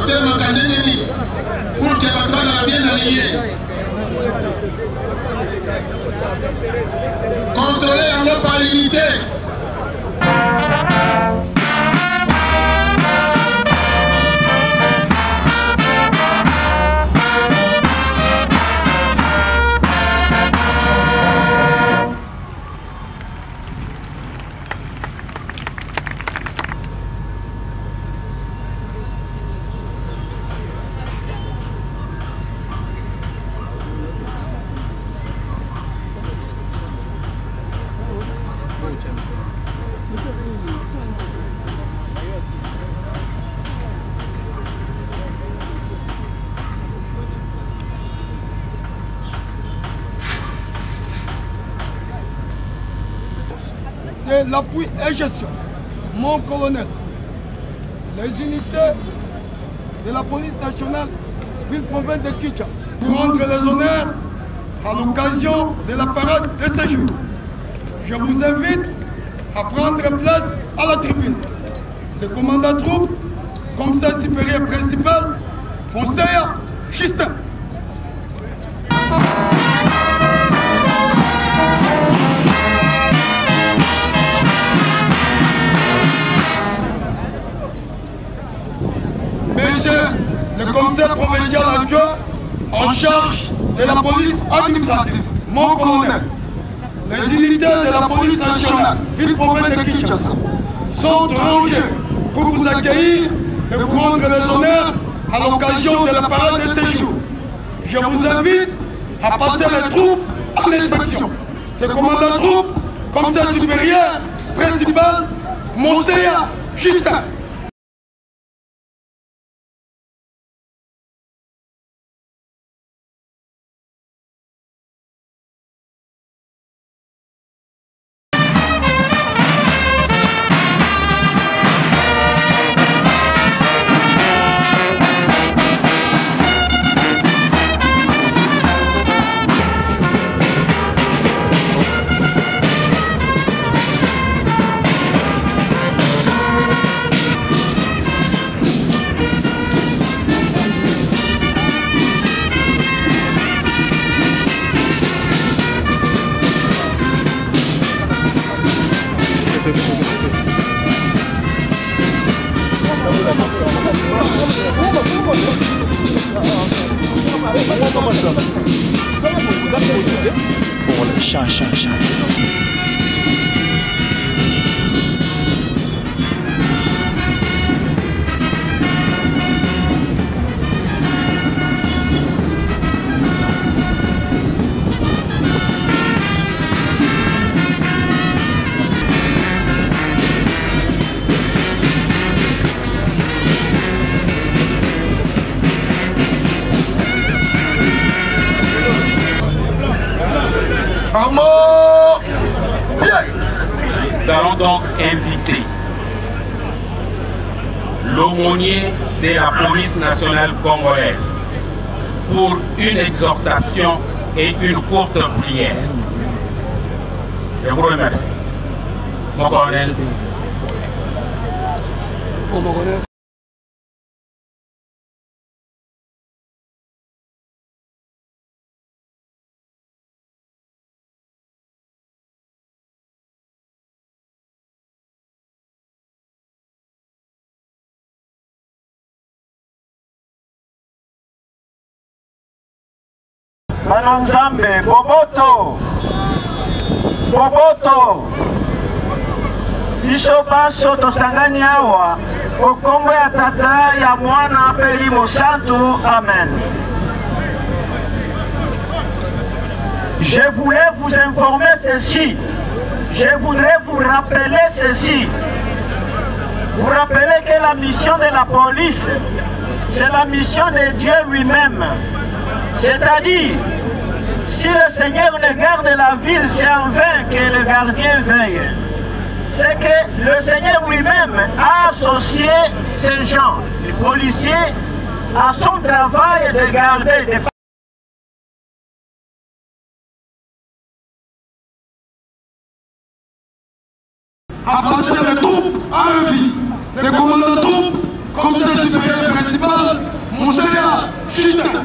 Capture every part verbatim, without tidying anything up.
motema kaneneni pour que bato bazala bien allié. Contrôler yango par l'unité. De l'appui et gestion, mon colonel, les unités de la police nationale ville-province de Kinshasa, pour rendre les honneurs à l'occasion de la parade de ce jour. Je vous invite à prendre place à la tribune. Le commandant troupe, commissaire supérieur principal, conseiller Justin. Le commissaire provincial adjoint en charge de la police administrative, mon colonel, les unités de la police nationale, ville-province de Kinshasa, sont rangées pour vous accueillir et vous rendre les honneurs à l'occasion de la parade de ce jour. Je vous invite à passer les troupes en inspection. Le commandant troupe, commissaire supérieur, principal, conseiller Justin. Faut chat, chat, chat. Nous allons donc inviter l'aumônier de la police nationale congolaise pour une exhortation et une courte prière. Je vous remercie. Mon colonel. Mananzambe, Boboto, Boboto, biso baso tosangani awa, okombo ya tata ya mwana peli mosantu, amen. Je voulais vous informer ceci, je voudrais vous rappeler ceci, vous rappeler que la mission de la police, c'est la mission de Dieu lui-même. C'est-à-dire, si le Seigneur ne garde la ville, c'est en vain que le gardien veille. C'est que le Seigneur lui-même a associé ces gens, les policiers, à son travail de garder des à passer les troupes à la vie. Les commandants de troupes, comme ça, supérieur festival Mousseya Chita.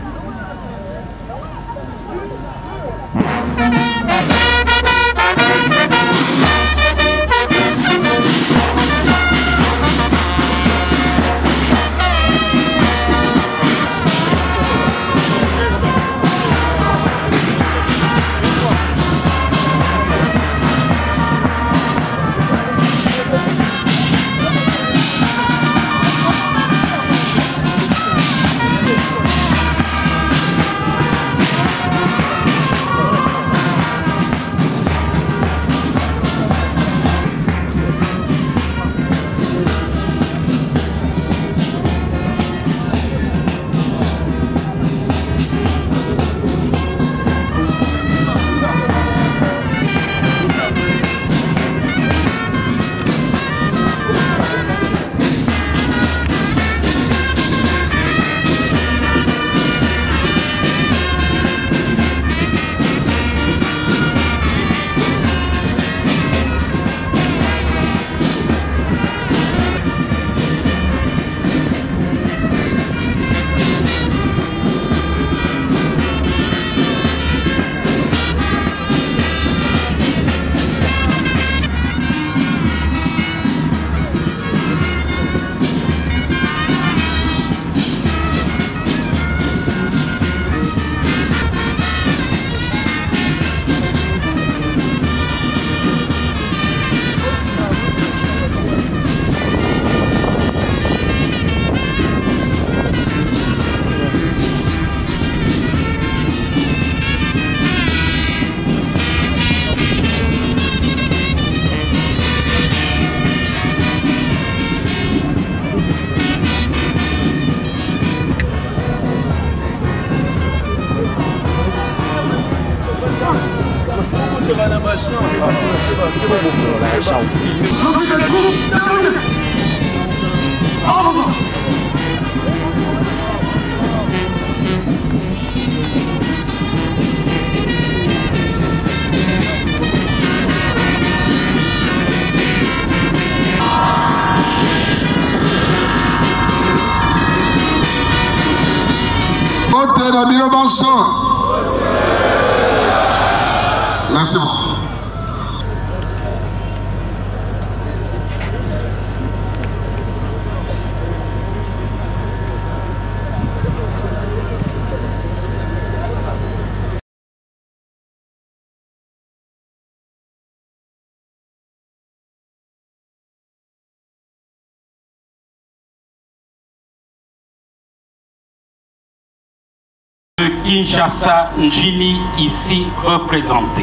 Merci beaucoup. Kinshasa Njili ici représenté.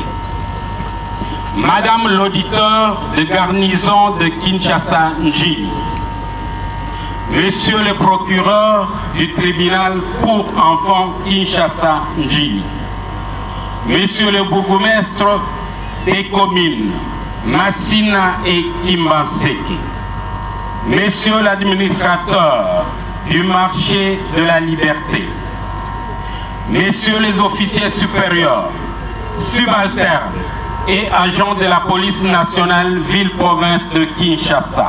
Madame l'auditeur de garnison de Kinshasa Njili, Monsieur le procureur du tribunal pour enfants Kinshasa Njili, Monsieur le bourgmestre des communes Massina et Kimbanseke, Monsieur l'administrateur du marché de la liberté, Messieurs les officiers supérieurs, subalternes et agents de la police nationale ville-province de Kinshasa,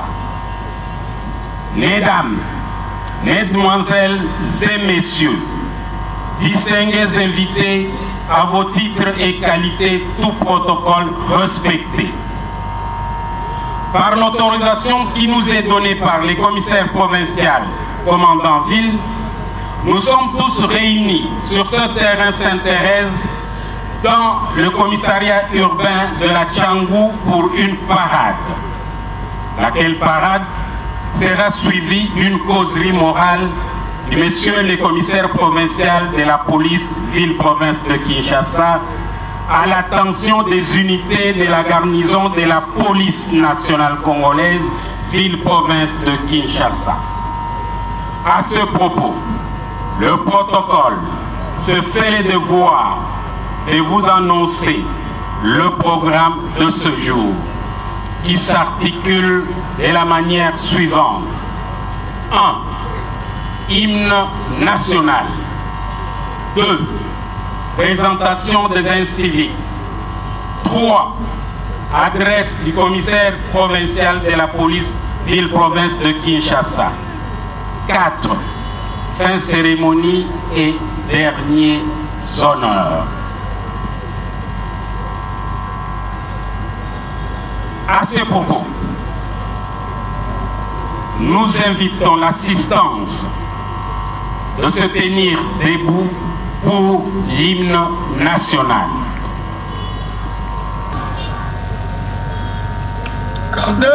Mesdames, Mesdemoiselles et Messieurs, distingués invités à vos titres et qualités, tout protocole respecté. Par l'autorisation qui nous est donnée par les commissaires provinciaux commandant ville, nous sommes tous réunis sur ce terrain Sainte-Thérèse dans le commissariat urbain de la Tchangou pour une parade. Laquelle parade sera suivie d'une causerie morale de messieurs les commissaires provinciaux de la police ville-province de Kinshasa à l'attention des unités de la garnison de la police nationale congolaise ville-province de Kinshasa. À ce propos, le protocole se fait le devoir de vous annoncer le programme de ce jour qui s'articule de la manière suivante. un. Hymne national. deux. Présentation des inciviques. trois. Adresse du commissaire provincial de la police ville-province de Kinshasa. quatre. Fin cérémonie et derniers honneurs. À ce propos, nous invitons l'assistance de se tenir debout pour l'hymne national. Gardez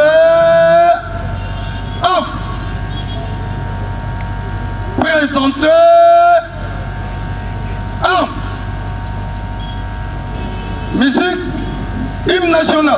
off. Présentez un. Musique, hymne national.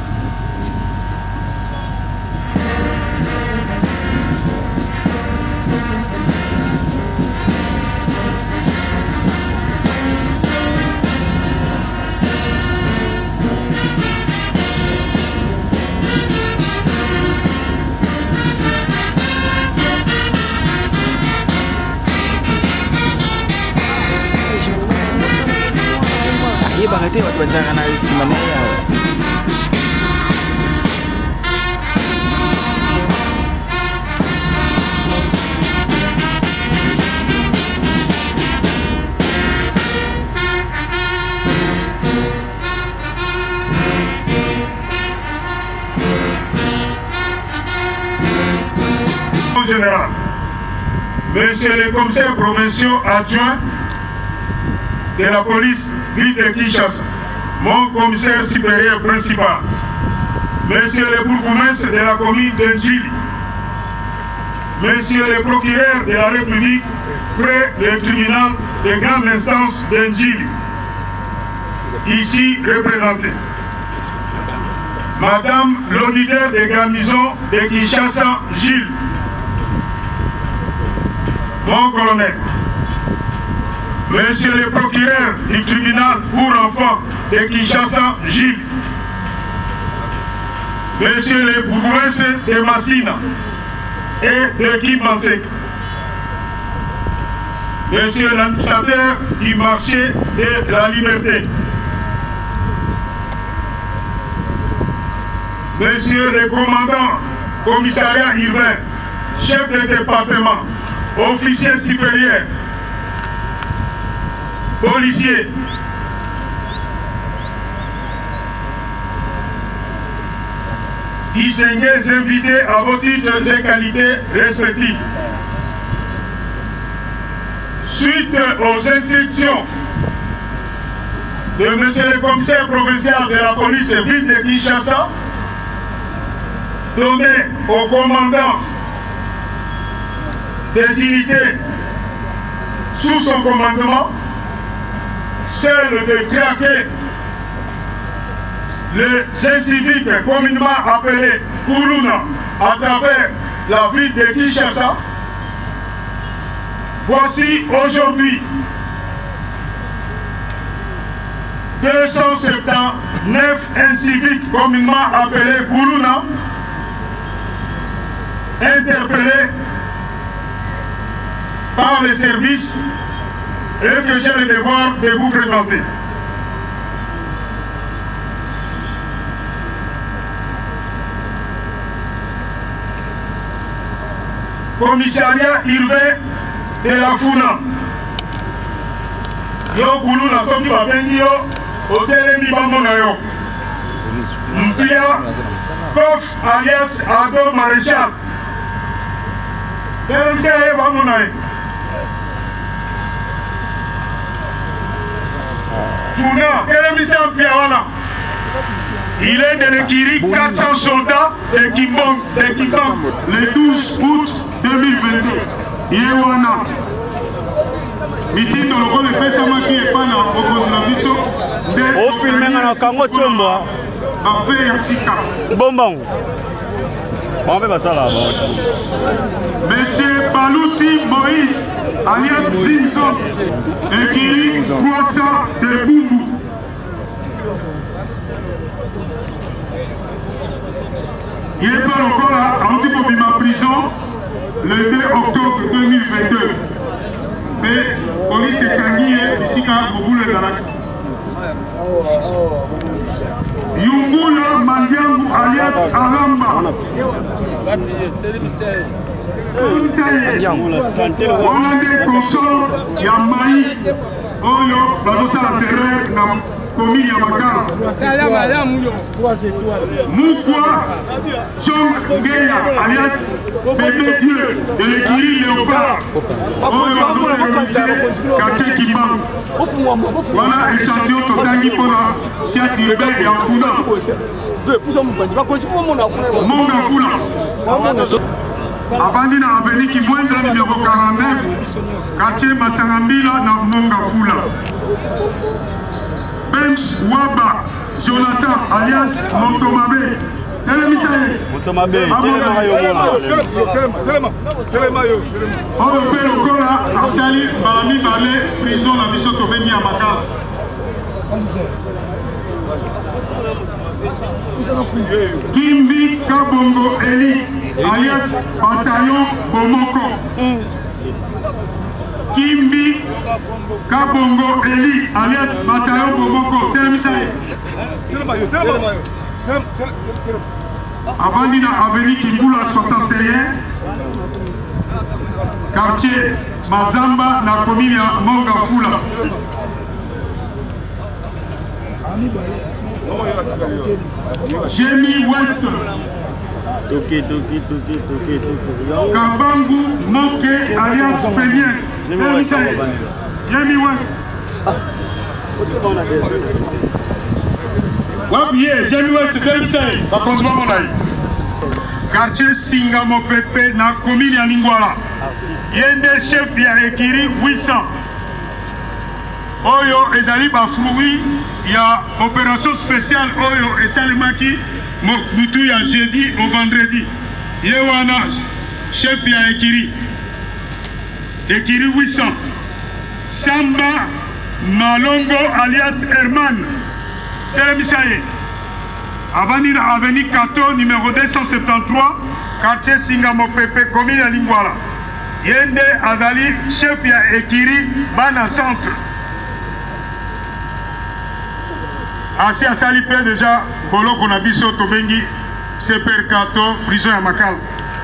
Arrêtez votre analyse Simone. Général, Monsieur le commissaire provincial adjoint de la police ville de Kinshasa, mon commissaire supérieur principal, Monsieur le bourgmestre de la commune d'Ndjili, Monsieur le procureur de la République près le tribunal de grande instance d'Ndjili, ici représenté, Madame l'auditeur des garnisons de Kinshasa, Gilles, mon colonel, Monsieur le procureur du tribunal pour enfants de Kinshasa, Gilles, Monsieur le bourgmestre de Massina et de Kimbansek, Monsieur l'administrateur du marché de la liberté, Monsieur le commandant commissariat urbain, chef de département, officier supérieur, policiers, distingués invités à vos titres et qualités respectifs. Suite aux instructions de Monsieur le commissaire provincial de la police ville de Kinshasa, données au commandant des unités sous son commandement, celle de traquer les inciviques communément appelés Kuruna à travers la ville de Kinshasa. Voici aujourd'hui deux cent soixante-dix-neuf inciviques communément appelés Kuruna interpellés par les services et que j'ai le devoir de vous présenter. Commissariat urbain de la Founa. Yo Koulou na soki babengi yo otelemi bamona yo. Mpia Kof alias Ado Maréchal. Telemi ye bamona yo. Founa, telemi se Mpia wana. Il est de l'Ekiri, quatre cents soldats de Kimbom, de Kimbom, le douze août deux mille vingt-deux. Yewana. Mitindo loko le fait sama qui est pas na opposition biso. O filmer na kango chombo. Après Yassika. Bonbon. On va passer là. Monsieur Balouti Moïse, alias Zinzo, Ekiri, Kouassa de Boumou. Il est pas encore là, en tout cas, ma prison, le deux octobre deux mille vingt-deux. Mais, police est gagné, ici, quand vous voulez la Yungula Mandiangu alias Alamba. On a des consorts, il y a Maï, Oyo, Bazosa la terreur, na commune Yamaka. Moukwa, John Ngeya, alias Bébé Dieu, de l'écurie Léopard. Oyo, Bazosa la quartier Kimam. Voilà échantillon total pour la Siat Urbain et Afouna. Monga Foula. Abandi na avenue Kimwenza numéro quarante-neuf, quartier Matangambila na Monga Foula. Bems Waba, Jonathan alias Montomabe. Montomabe. On repère le corps là, Arsali, Barami, Balé, prison, la mission Tobeni à Maka. Kimbi Kabongo Eli, alias Bataillon Bomoko. Kimbi Kabongo Eli, alias Bataillon Bomoko. Telemisaye. Avandina Avenue Kimbula soixante et un, quartier Mazamba, na commune ya Monga Foula. Jémi West. Toki, toki, toki, toki, toki. Kabangu Moke alias Pelien. Jémi West. Wabiye, Jémi West, Telmisaye. Bakonzwa Monaï. Quartier Singamo Pepe, na commune ya Ningwala. Yende chef ya Ekiri huit cents. Oyo ezali ba fruit ya opération spéciale Oyo esalimaki mutu ya jeudi au vendredi. Yewana chef ya Ekiri. Ekiri huit cents. Samba Malongo alias Herman. Telemisaye. Avenue Avenue Kato numéro deux cent soixante-treize, quartier Singamo Pepe, commune ya Lingwala. Yende azali chef ya Ekiri bana centre. Asi asali pe déjà boloko na biso tobengi Super Kato prison ya Makala.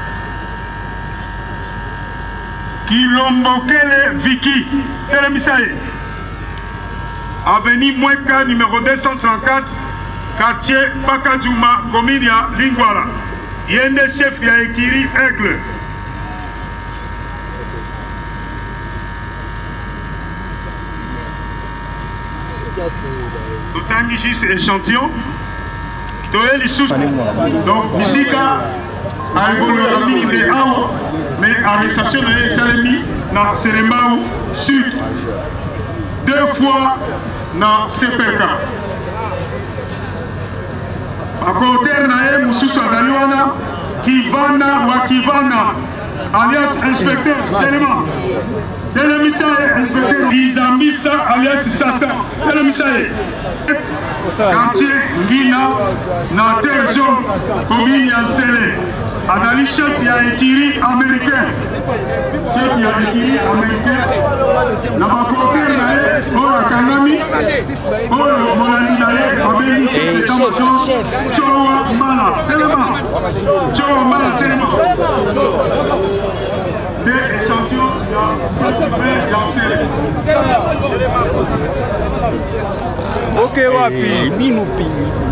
Kilombokele Viki. Telemisaye. Avenue Mweka numéro deux cent trente-quatre, quartier Bakadjouma, commune ya Lingwala. Yende chef ya Ekiri Aigle. Totangi juste échantillon. Toeli sous. Donc, Misika a évolué à l'unité un, mais arrestation de Salemi dans Seremao Sud. Deux fois dans C P K. À côté de Moussous Azaliwana, Kivana ou Kivana, alias inspecteur d'éléments. Telemisaye, inspecteur Izambisa, alias Satan. Telemisaye. Quartier Ngina, na terre jaune, commune Yansele. Adali chef ya Ekiri américain. Chef ya Ekiri américain. Na bakoter na ye, Ola Kangami, Ola Molani na ye, Abeli chef d'état-major, Chowa Mala. Telema. Chowa Mala, Telema. Des échantillons ya Yansele. Ok, wapi, binupi.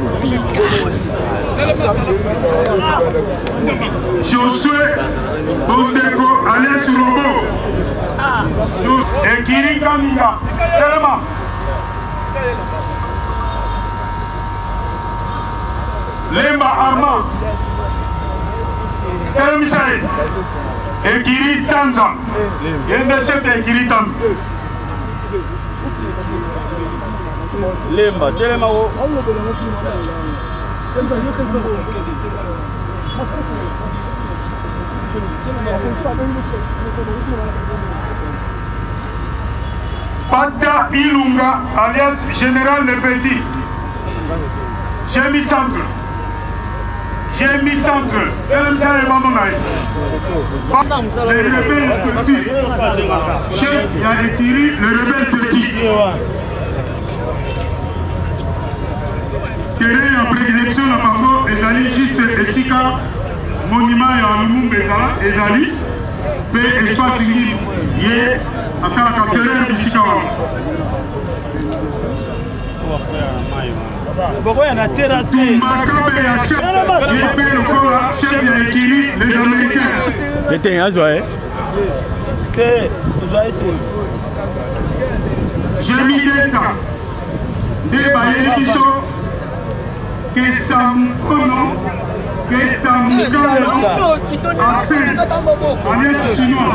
Josué Bondeko alias Robo. Ekiri Kaminga. Telema. Lemba Armand. Telemisaye. Ekiri Tanza. Yende chef de Ekiri Tanza. Lemba, Telema wo. Pata Ilunga alias Général Le Petit. J'ai mis centre. J'ai mis centre. Les rebelles petits. Chef, il a écrit le rebelle petit. Terrain en prédilection, la parole, Ezali, juste Esika, monument et en Lumumbe, Ezali. mpe espace ngi ye asalaka terrain bisika wana tumbakabe ya chef ye mpe lokola chef ya ekili les américains ete azwa e Jemideta nde bayeli biso kesamukono kesamukano asen alias chinois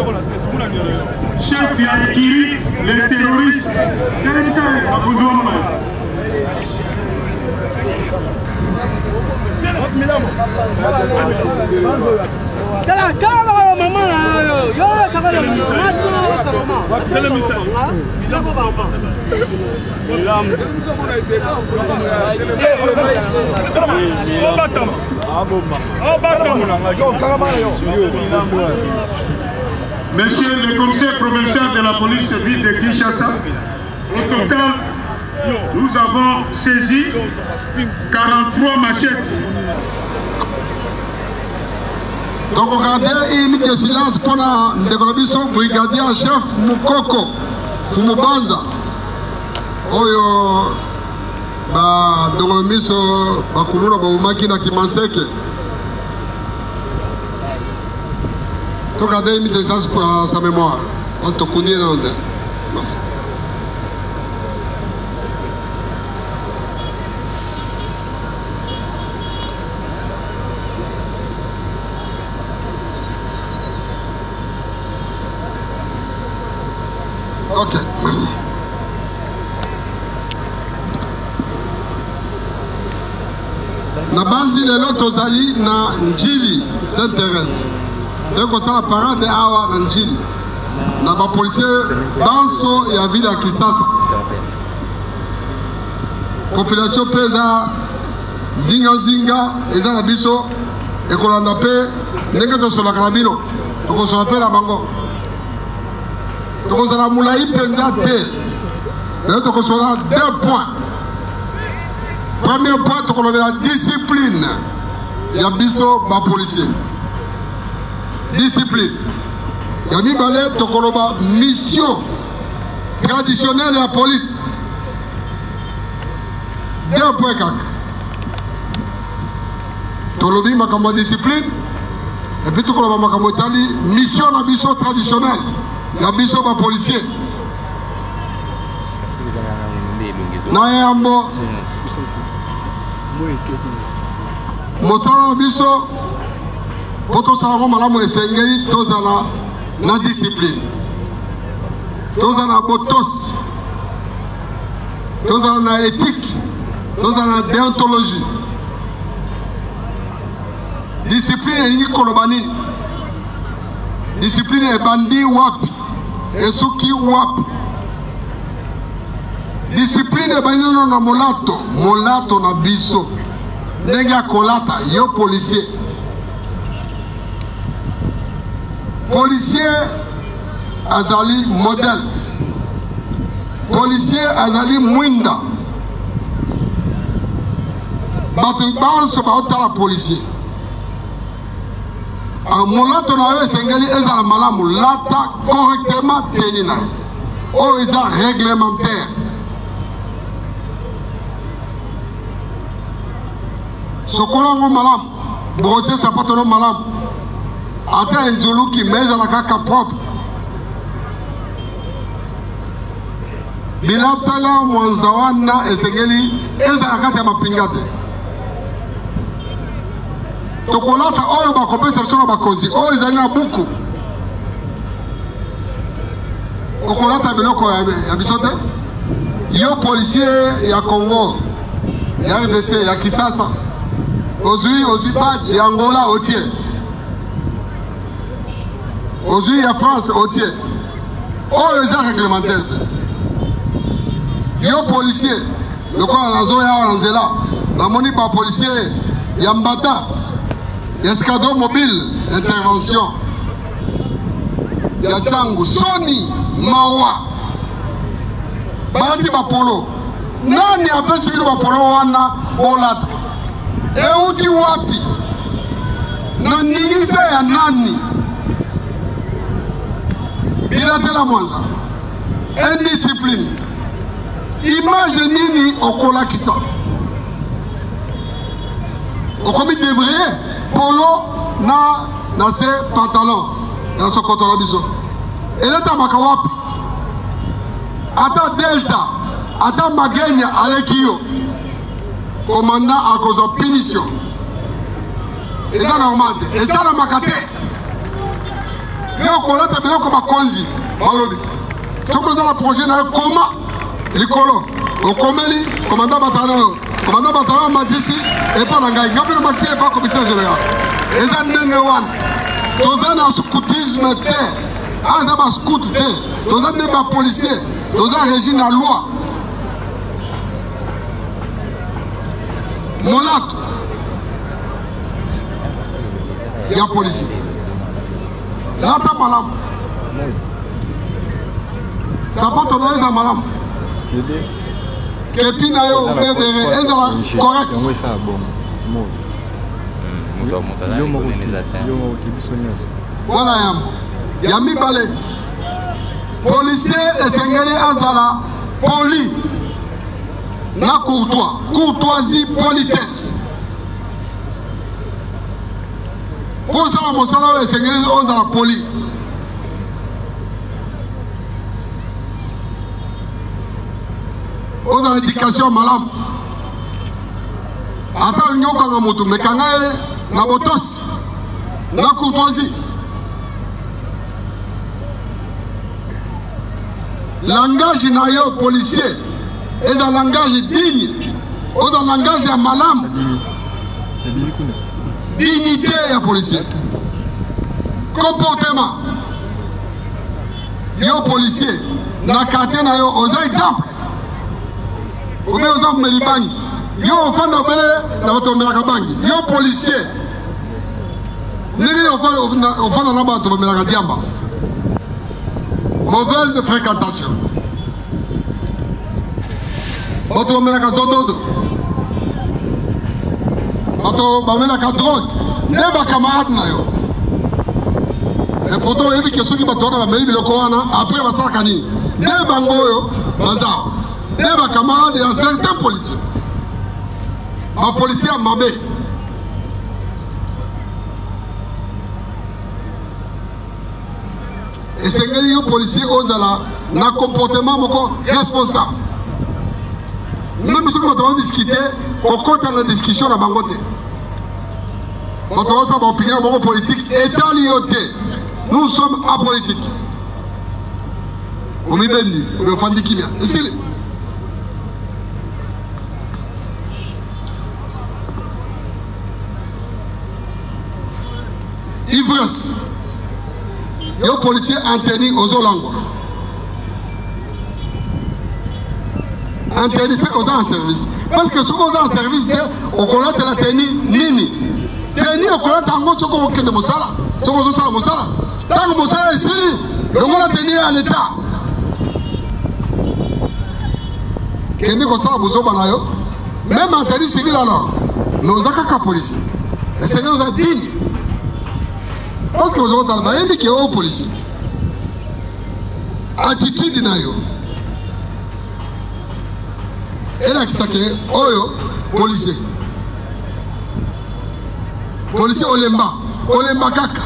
chef ya ekiri les terroristes telekale akuzoma Kala kala mama yo yo sakala mama Monsieur le commissaire provincial de la police ville de Kinshasa, au total, nous avons saisi quarante-trois machettes. Donc regardez, il y a silence pour la brigadier chef Mukoko Fumubanza. Oyo ba dongolomiso bakulura ba umakina kimanseke. Donc regardez, il y a silence pour sa mémoire. On se connaît là. Merci. Ok, merci. Na banzi lelo tozali na Njili Sainte-Thérèse. Teko sala parade awa na Njili. Na ba policier banso ya ville ya Kisasa. Population peza zinga zinga eza na biso ekolanda pe ndenge tosolaka na bino. Tokosola pe na bango. Tokosola mulai penza te. Lelo tokosola deux points. Premier point, tokosola la discipline. Ya biso ba policier. Discipline. Ya mibale tokoloba mission traditionnelle de la police. Deux points kaka. Tolobi makambo discipline. Et puis tokoloba makambo tali mission na biso traditionnelle. Ya biso ba policier. Na yambo mosala biso poto sala malamu esengeli tozala na discipline. Tozala botos. Tozala na éthique. Tozala na déontologie. Discipline elingi koloba nini? Discipline ebandi wapi? Esuki wapi? Discipline ebandi na molato. Molato na biso. Ndenge akolata yo policier. Policier azali modèle. Policier azali mwinda. Bato banso baotala policier. Alors molato na yo esengeli ezala malamu lata correctement teni na o eza réglementaire. Sokola ngo malamu boze sapato no malamu ata njuluki meza na kaka propre bilatala mwanza wana esengeli ezala kati ya mapingate. Tokolata oyo bakopesa biso na bakonzi oyo ezali na buku okolata biloko ya biso te. Yo policier ya Congo ya R D C ya Kisasa ozui ozui badge ya Angola otie ozui ya France otie oyo eza réglementaire te. Yo policier lokola nazo ya na nzela namoni ba policier ya Mbata escadron mobile intervention ya Changu Soni Mawa balati bapolo nani apesi bino bapolo wana bolata euti wapi na ningisa ya nani elatela mwanza indiscipline image nini okolakisa okomi débrouiller polo na na se pantalon ya sokotola biso eletamaka wapi ata delta ata magenya aleki yo commandant akozwa punition eza normal te esalamaka te yo kolata biloko bakonzi balobi soki oza na projet na yo koma likolo okomeli commandant batalon commandant batalon amatisi epa na ngai ngai mpena matisi epa commissaire général eza ndenge wana toza na scoutisme te aza bascout te toza nde bapolicier toza régi na loi molato ya policier lata malamu sapato na eza malamu kepi na yo obebere ezala correct wana yambo ya mibale policier esengeli azala poli na courtois courtoisie politesse po osala mosala oyo esengeli ozala poli ozala éducation malamu ata olingi okanga motu mekanga ye na botosi na courtoisie langage na yo policier eza langage digne oza langage ya malamu dignité ya policier comportement yo policier na quartier na yo oza exemple obe oza komeli bangi yo ofanda obele na bato bamelaka bangi yo policier ndenge ofanda na bato bamelaka diamba mauvaise fréquentation bato bamelaka zododo bato bamelaka drogue nde bakamarade na yo et pourtant oyebi ke soki bato wana bameli biloko wana apres basalaka nini nde bango oyo baza nde bakamarade ya certain policier bapolicier ya mabe esengeli yo policier ozala na comportement moko responsable même soki bato badiscute kokota na discussion na bango te bato basala baopinion moko politique etali yo te nous sommes apolitique omibendi omeofandi kimia esili ivresse yo policier interdit ozolangwa interdit c'est oza en service parce que soki oza en service te okolatela teni nini teni okolata yango soki okokende mosala soki ozosala mosala ntango mosala esili longola teni ya leta kende kosala bozoba na yo même interdit civil alors mais oza kaka policier esenge oza digne parce que vous avez bayebi ke oyo policier attitude na yo elakisa ke oyo policier policier olemba olemba kaka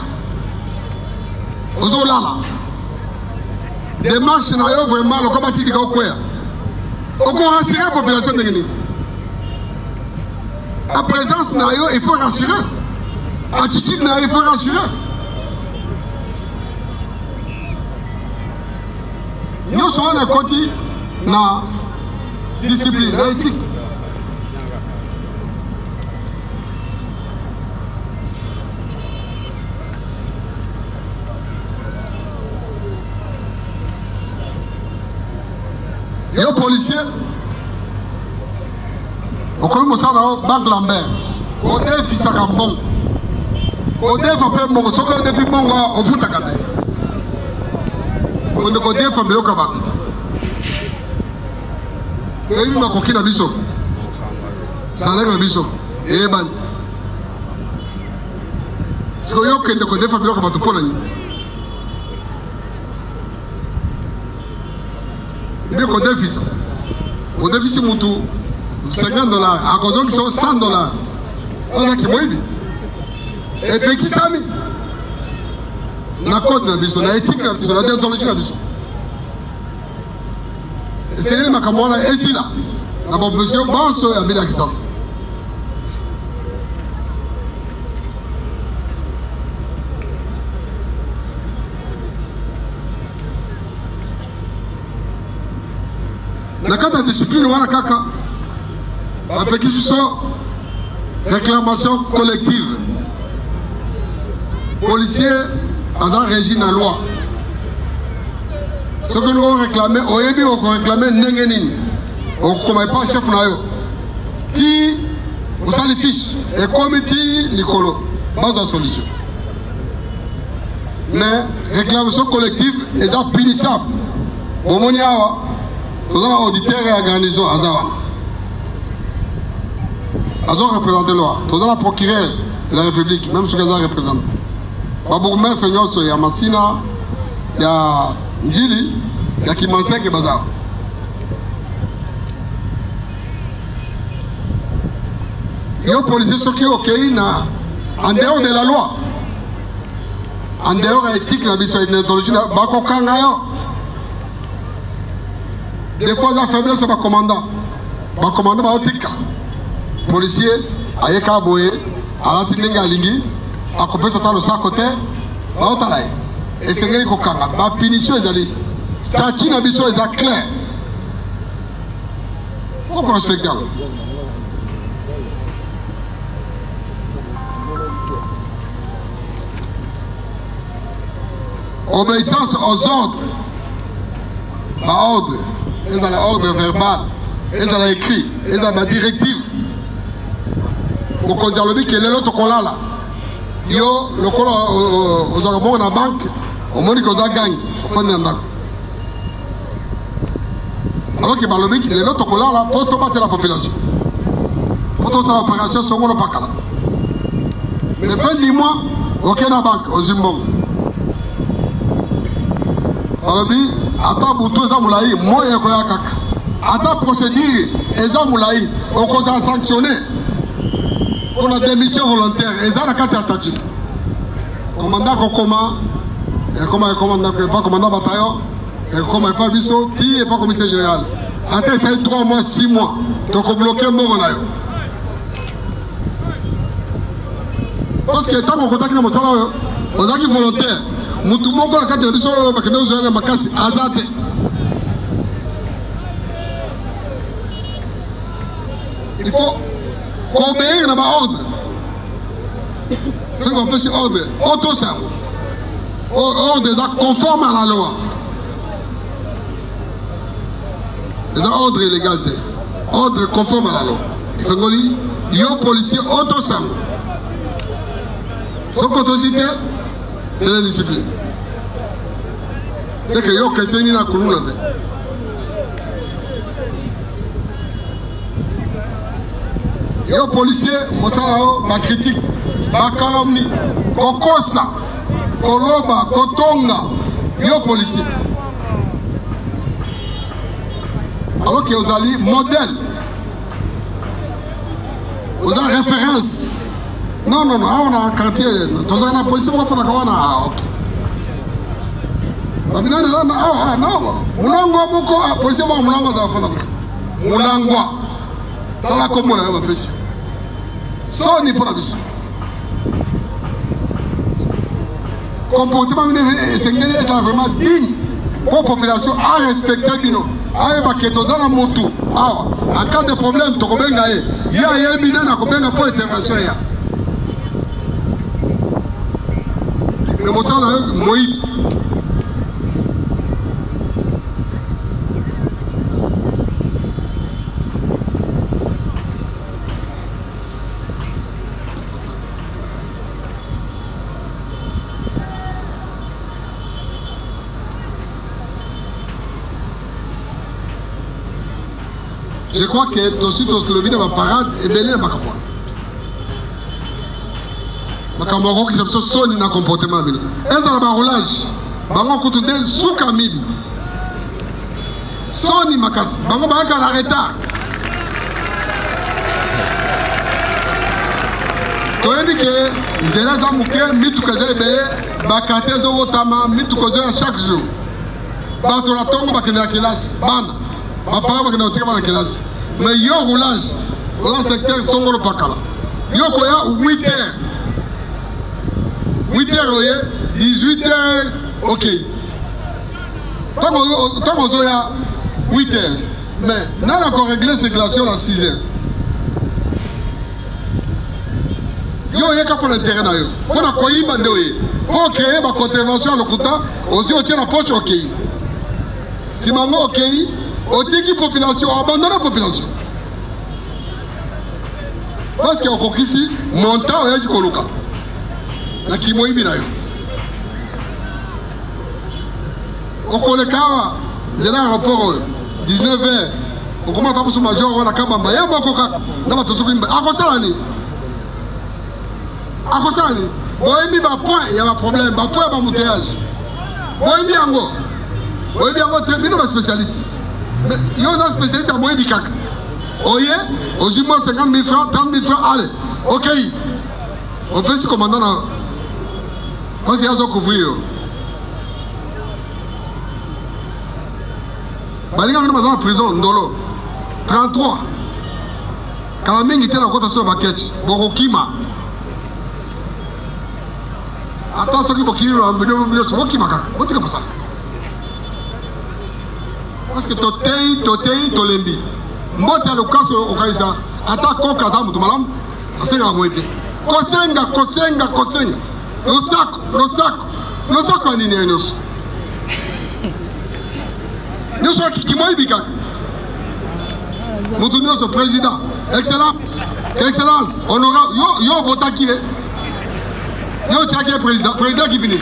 ozolala démarche na yo vraiment loko batindika okweya okorassurer population ndenge nini la présence na yo il faut rassurer attitude na yo il faut rassurer nyonso wana ekoti na discipline na éthique yo policier okomi mosala na yo banque lambert odefisaka mbongo odefa mpe mbongo soki odefi mbongo ofutaka te onde kodefa biloko bato toyebi makoki na biso salaire na biso eyebani sikoyo okende kodefa biloko bato mpo na nini bien qu'on déficit. Au déficit, moutou, cinquante dollars, à cause de sont cent dollars. On a qui m'a dit. Et puis qui s'est mis? Na code na biso, na éthique na biso, na déontologie na biso. Et c'est les makamwana et si là, la population pense à bien la kisasa. Na kata discipline wana kaka apeki biso réclamation collective. Policier aza régi na loi. Ce que nous réclamons, oyebi on réclamer ndenge nini. On commence pas chef na yo. Ti vous allez fiche et comité Nicolo pas de solution. Mais réclamation collective est punissable. Au moniawa nous avons auditeur et garnison à Zawa. Nous avons représenté loi. Nous avons procureur de la République, même ce que nous avons représenté. Baboumé, Seigneur, il y a Massina, il y a Ndjili, il y a Kimansek et Bazar. Il y a des policiers qui sont en dehors de la loi. En dehors de l'éthique, la mission de l'ethnologie, des fois, la faiblesse, c'est le commandant. Le commandant, c'est le policier, il y a un boé, il y a un lingui, il y a un côté, et c'est ce qu'on a. La punition, c'est le statut de la mission est clair. Il faut qu'on respecte. Obéissance aux ordres. L'ordre. Ils ont l'ordre verbal, ils ont écrit, ils ont la directive. Au Kondialobi, qui est l'autre collat là. Yo, le collat aux Arabons, à la banque, au monde qu'ils ont gagné, au fond de la banque. Alors que Balobi, qui est l'autre collat là, pour tout battre la population. Pour toute l'opération, c'est un pas là. Mais fin du mois, aucun banque, au Zimbabwe. Balobi, ata butu eza moulaï, moyen koya kaka. Ata procédure eza moulaï, on a sanctionné pour la démission volontaire. Eza la carte à statut. Commandant Kokoma, et comment commandant pas commandant bataillon, et comment pas biso, ti et pas commissaire général. Ata ça trois mois, six mois, donc on bloque mort là. Parce que tant qu'on contacte nos salaires, aux acquis volontaires. Mutu moko na kati ya biso bakende uzana makasi azate. Il faut obéir à l'ordre. C'est qu'on peut se ordre. Auto ça. Ordre est conforme à la loi. Les ordres illégal. Ordre conforme à la loi. Il faut que les policiers auto ça. Ce qu'on doit citer, c'est la discipline. C'est que yo kese ni na kuluna de. Yo policier, mosala yo ma critique, ma calomnie, kokosa, koloba, kotonga, yo policier. Alors que vous allez modèle, vous avez référence. Non, non, non, on a un quartier, vous avez la police, vous avez fait la ok. Babinani zana ah ah no mulangwa muko ah polisi ba mulangwa za fana mulangwa tala ko mona ba pesi so ni pour la biso comportement ne sengeli est vraiment digne pour population à respecter bino aye ba keto zana mutu ah en cas de problème to ko benga ye ya ya bina na ko benga pour intervention ya mais mo sala moi. Je crois que tout de suite, le va parade et belé à Macapon. Macamoro qui s'appelle Sony dans le comportement. Est-ce que le roulage, Bango Koutoudé, sous Kamib, soni makasi bango bayaka na retard toyebi ke nzela eza moke mituka eza ebele bakarte ezokotama mituka ezoya chaque jour bato na ntongo bakende na kelasi bana bapara bakende kotika bana kelasi mais yo roulage oza secteur songolo pakala yo koya huit heures huit heures oye dix-huit heures ok ntango ozoya huit heures mais nana koregle circulation à six heures yo oyeka mpo na intérêt na yo mpo na koyiba nde oye mpo okeye bacontervention ya lokuta ozi otie na poche okei nsima yango okei otiki population abandona population parce que okokisi montant oyaki koluka na kimoyibi na yo okoleka awa nzela aéroport oyo dix-neuf heures okomata mosu major oyo na kabamba ye moko kaka na bato soki akosala nini akosala nini boyebi bapoint ya baproblème bapoint ya bamouteillage boyebi yango boyebi yango te bino baspécialiste yo oza spécialiste ya boyebi kaka oye ozwi mwa cinquante mille francs trente mille francs ale okei opesi commandant na parce que azocouvrir yo balinga bino baza na prison ndolo trente-trois kala mingi te na kota so ya baketch bokokima ata soki bokimi bino bokima kaka botika mosala parce que totei totei tolembi mbote ya lokaso okanisa ata koka aza moto malamu asengaka moye te kosenga kosenga kosenga losako losako losako ya nini ya nyonso nyonso akikimoyibi kaka moto nyonso président excellence excellence honorable yo yo votaki ye yo tiaki ye président président kivini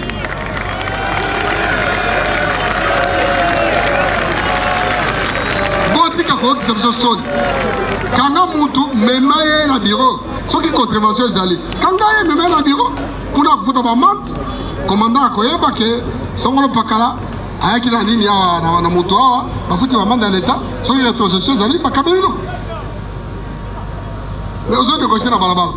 botika koyokisa biso soni kanga mutu mema ye na bureau soki contravention ezali kanga ye mema ye na bureau kuna akufuta bamante commandant akoyeba ke songolo pakala ayaki na nini awa na moto awa bafuti bamande ya leta soki retrocession ezali bakabeli no mais ozonegocie na balabala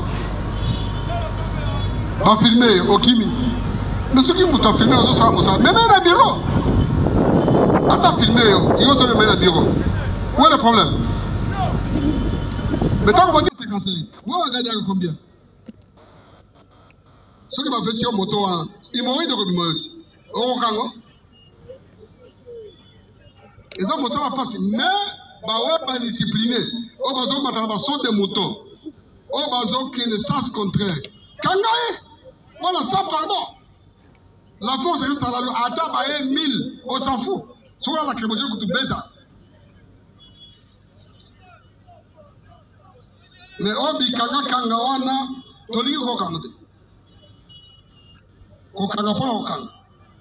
bafilme okimi mais soki moto afilme azosala mosala meme na bureau ata filme yo yo ozomeme na bureau où est le problème mais tant qu'on dit que c'est où on gagne combien ceux qui m'ont fait sur moto ils m'ont dit que moi au Congo ils ont montré la passe mais bah ouais pas discipliné au bazon matala ba saut de moto au bazon qui ne sens contraire kangaé voilà ça pardon la force reste à la loi attends bah mille on s'en fout soit la crémotion que tu bêta mais obi kanga kanga wana tolingi kokanga te kokanga mpona kokanga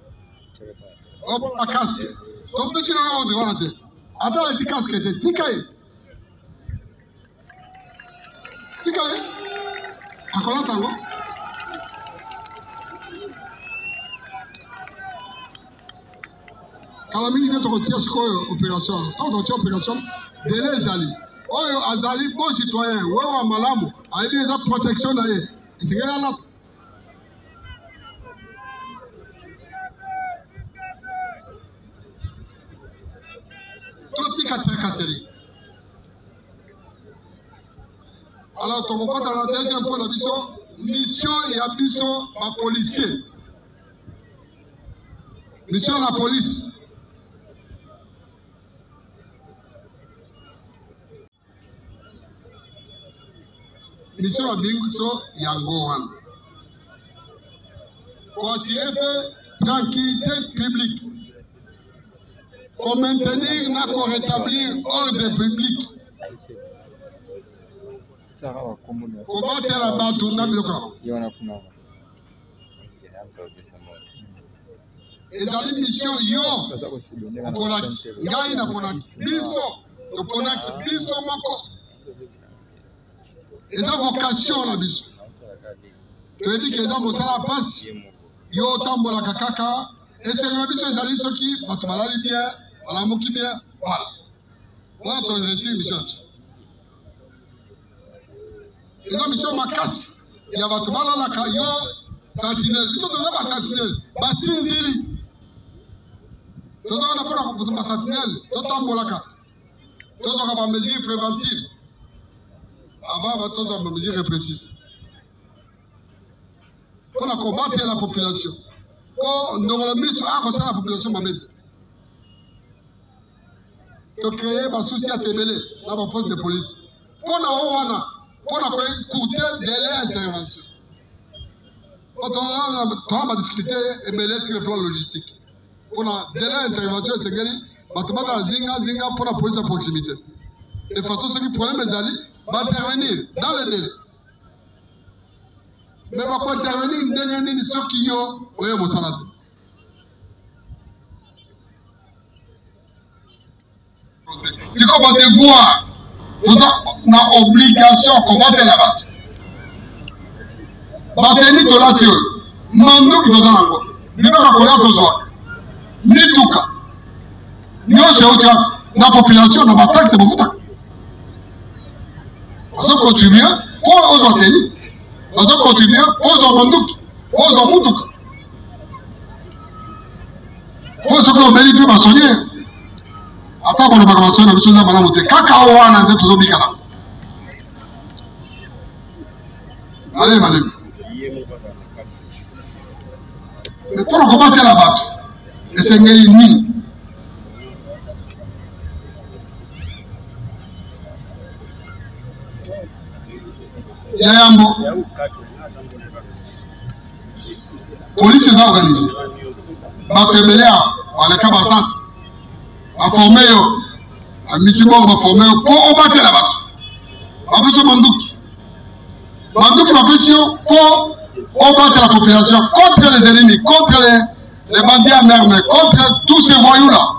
oba kaske topesi na onde wana te ata eti kaske te tika ye tika ye akolata yango kala mingi te tokotia sikoyo opération ntango tokotia opération dele ezali oyo azali bon citoyen wewa malamu ayebi eza protection na ye esengeli alata totika trekaseri alors tokokota na deuxième point na biso mission ya biso bapolicier mission ya police mission ya biso yango wana koassurer tranquillité publique pour maintenir na ko rétablir ordre public kobatela bato na biloko ezali mission yo oponaki ngai naponaki biso toponaki biso moko eza vocation na biso toyebi ke eza mosala pasi yo otambolaka kaka esenge na biso ezali soki bato balali bien balamuki bien Voilà. Voilà ton récit, Michel. Et là, Michel m'a cassé. Il y a votre mal à la caillou, sentinelle. Ils sont déjà pas sentinelle. Bah, Sinzili. Tous on a pas pour ma sentinelle. Tout en bolaka. Tous on a une mesure préventive. Avant, tous on a une mesure répressive. Pour combattre la population. Pour nous remettre à cause de la population, Mohamed. Pour créer un souci à Tébélé, dans mon poste de police. Pour nous, pour nous coûter délai d'intervention. Quand on a des difficultés, et sur le plan logistique. Pour nous, délai d'intervention, c'est que nous avons zinga zinga pour la police à proximité. De façon ce qui problème les alliés va intervenir dans le délai. Mais va pas intervenir dans les ceux qui ont oui mon salade. C'est comme un devoir. Nous avons obligation de combattre la batte. Bateni to la tio. Mandou qui nous a encore. Ni pas qu'on a besoin. Ni tout cas. Ni on sait où la population n'a pas taxe c'est beaucoup. Nous avons contribué pour aux antennes. Nous avons contribué aux Mandou, aux Moutouk. Pour ce que l'on mérite plus maçonnier. Attends qu'on ne va pas maçonner, mais nous avons monté. Cacao, on a des choses bicana. Allez, madame. Mais pour combattre la batte, et c'est une mine. Il y a un mot. Police est organisée. Battemélé à la Cabasante. A formé, à Missibo, a formé pour combattre la batte. A fait ce Mandouki. Mandouki a fait ce pour combattre la population contre les ennemis, contre les, les bandits à mer, mais contre tous ces voyous-là.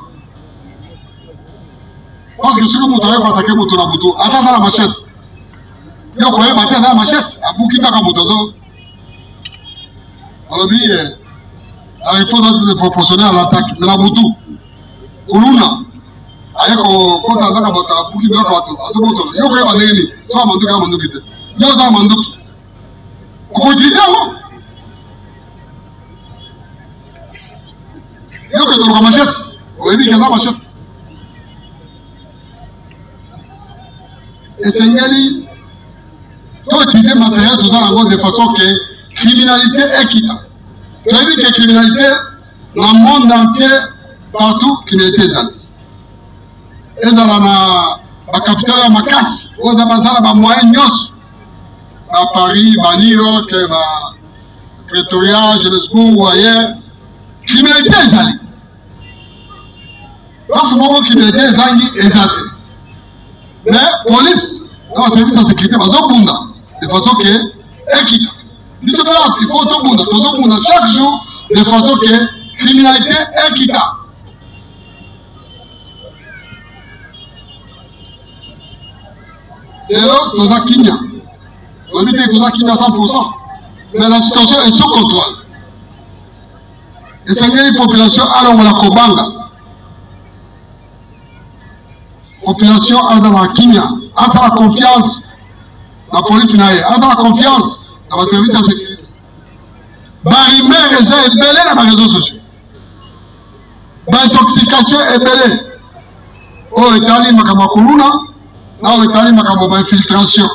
Parce que si vous avez attaqué Moutonabutu, attendez la machette. Il y a un matin dans la machette, à Boukina Kamoutazo. Alors, il faut être proportionné à l'attaque. Mais la Boutou, Kuluna, il y a un compte à la Boukina Kamoutazo. Il y a un mandouki, soit mandouki, soit mandouki. Il y a un mandouki. On peut utiliser avant. Il y a un machette. On dit qu'il y a une machette. Et c'est une faut utiliser le matériel tout ça de façon que criminalité équitable. Tu as vu que criminalité, dans le monde entier, partout, criminalité est allée. Et dans la, la capitale de Makassi, aux ambassades, les moyens, à Paris, à New York, à Pretoria, Johannesburg ou ailleurs, criminalité est allée. Parce que la criminalité est allée. Mais la police, dans le service de sécurité, ils ont de façon que équitable. Il faut tout le monde, chaque jour, de façon que criminalité équitable. Et là, tout ça qui n'y a. On dit que tout ça qui n'y a cent pour cent. Mais la situation est sous contrôle. Et c'est une population à la Kobanga. Population à la Kenya, à la confiance. La police n'a pas la confiance dans le service de sécurité. Barimé est belé dans les réseaux sociaux. L'intoxication est belée. Oh, est allé ma kuluna, là on est allé ma infiltration.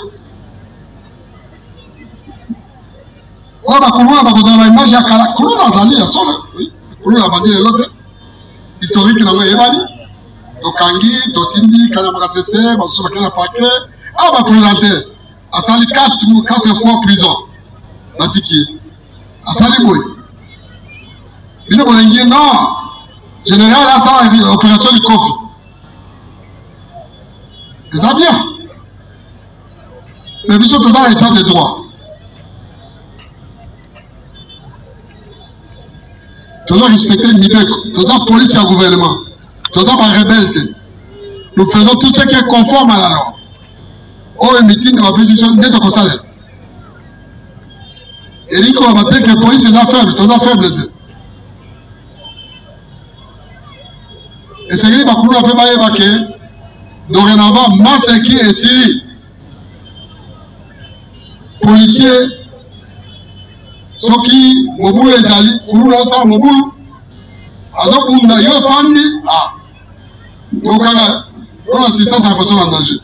Oh, la kuluna, vous avez l'image, il y a la kuluna, il y a son. Oui, kuluna va dire l'autre. Historique, il y a Ebani. Tokangi, Totindi, Kanyamakasese, Masubakana Paquet. Ah, va présenter. Asali quatre, quatre fois prison. Natiki. Asali Boy. Il dit non. Général, là, ça va opération du Kofi. C'est ça bien. Mais nous sommes dans l'état de droit. Nous devons respecter le milieu. Nous devons police et le gouvernement. Nous devons rebelle. Nous faisons tout ce qui est conforme à la loi. Oh, un meeting de la position d'être comme ça. Et dit qu'on va dire que la police est faible, c'est faible. Et c'est que Bakuluna fait bailler baquet. Dorénavant, Masseki et Syrie. Policiers, ceux qui, Mobu les alliés, Kuluna sa Mobu. Azok Unda, yo fandi, ah. Donc, on assistance à la personne en danger.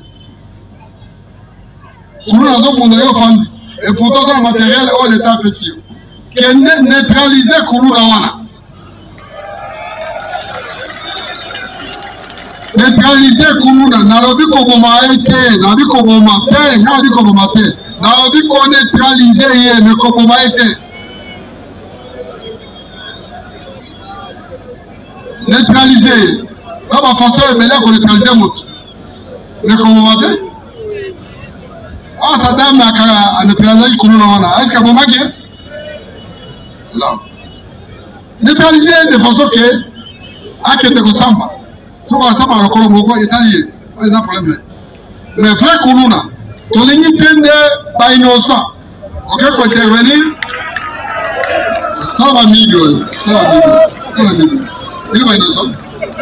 Kuluna Azok Unda, yo fandi. Et pourtant, son matériel, oh, l'État fait si. Qui est neutralisé Kuluna Wana. Neutraliser Kuluna, nalobi koboma ete, nalobi koboma te, nalobi koboma te, nalobi ko neutraliser ye, mais koboma ete. Neutraliser, dans ma façon de mêler qu'on neutraliser moto, mais koboma te. Ah, ça dame à neutraliser Kuluna wana, est-ce que koboma ke? Non. Neutraliser de façon que, à que te kosamba. Si on a ça par le colon, il est allié. Il y a un problème. Mais frère Kuluna, tu as une tende par innocent. Ok, pour intervenir, ça va milieu. Ça va milieu. Ça va milieu. Il est innocent.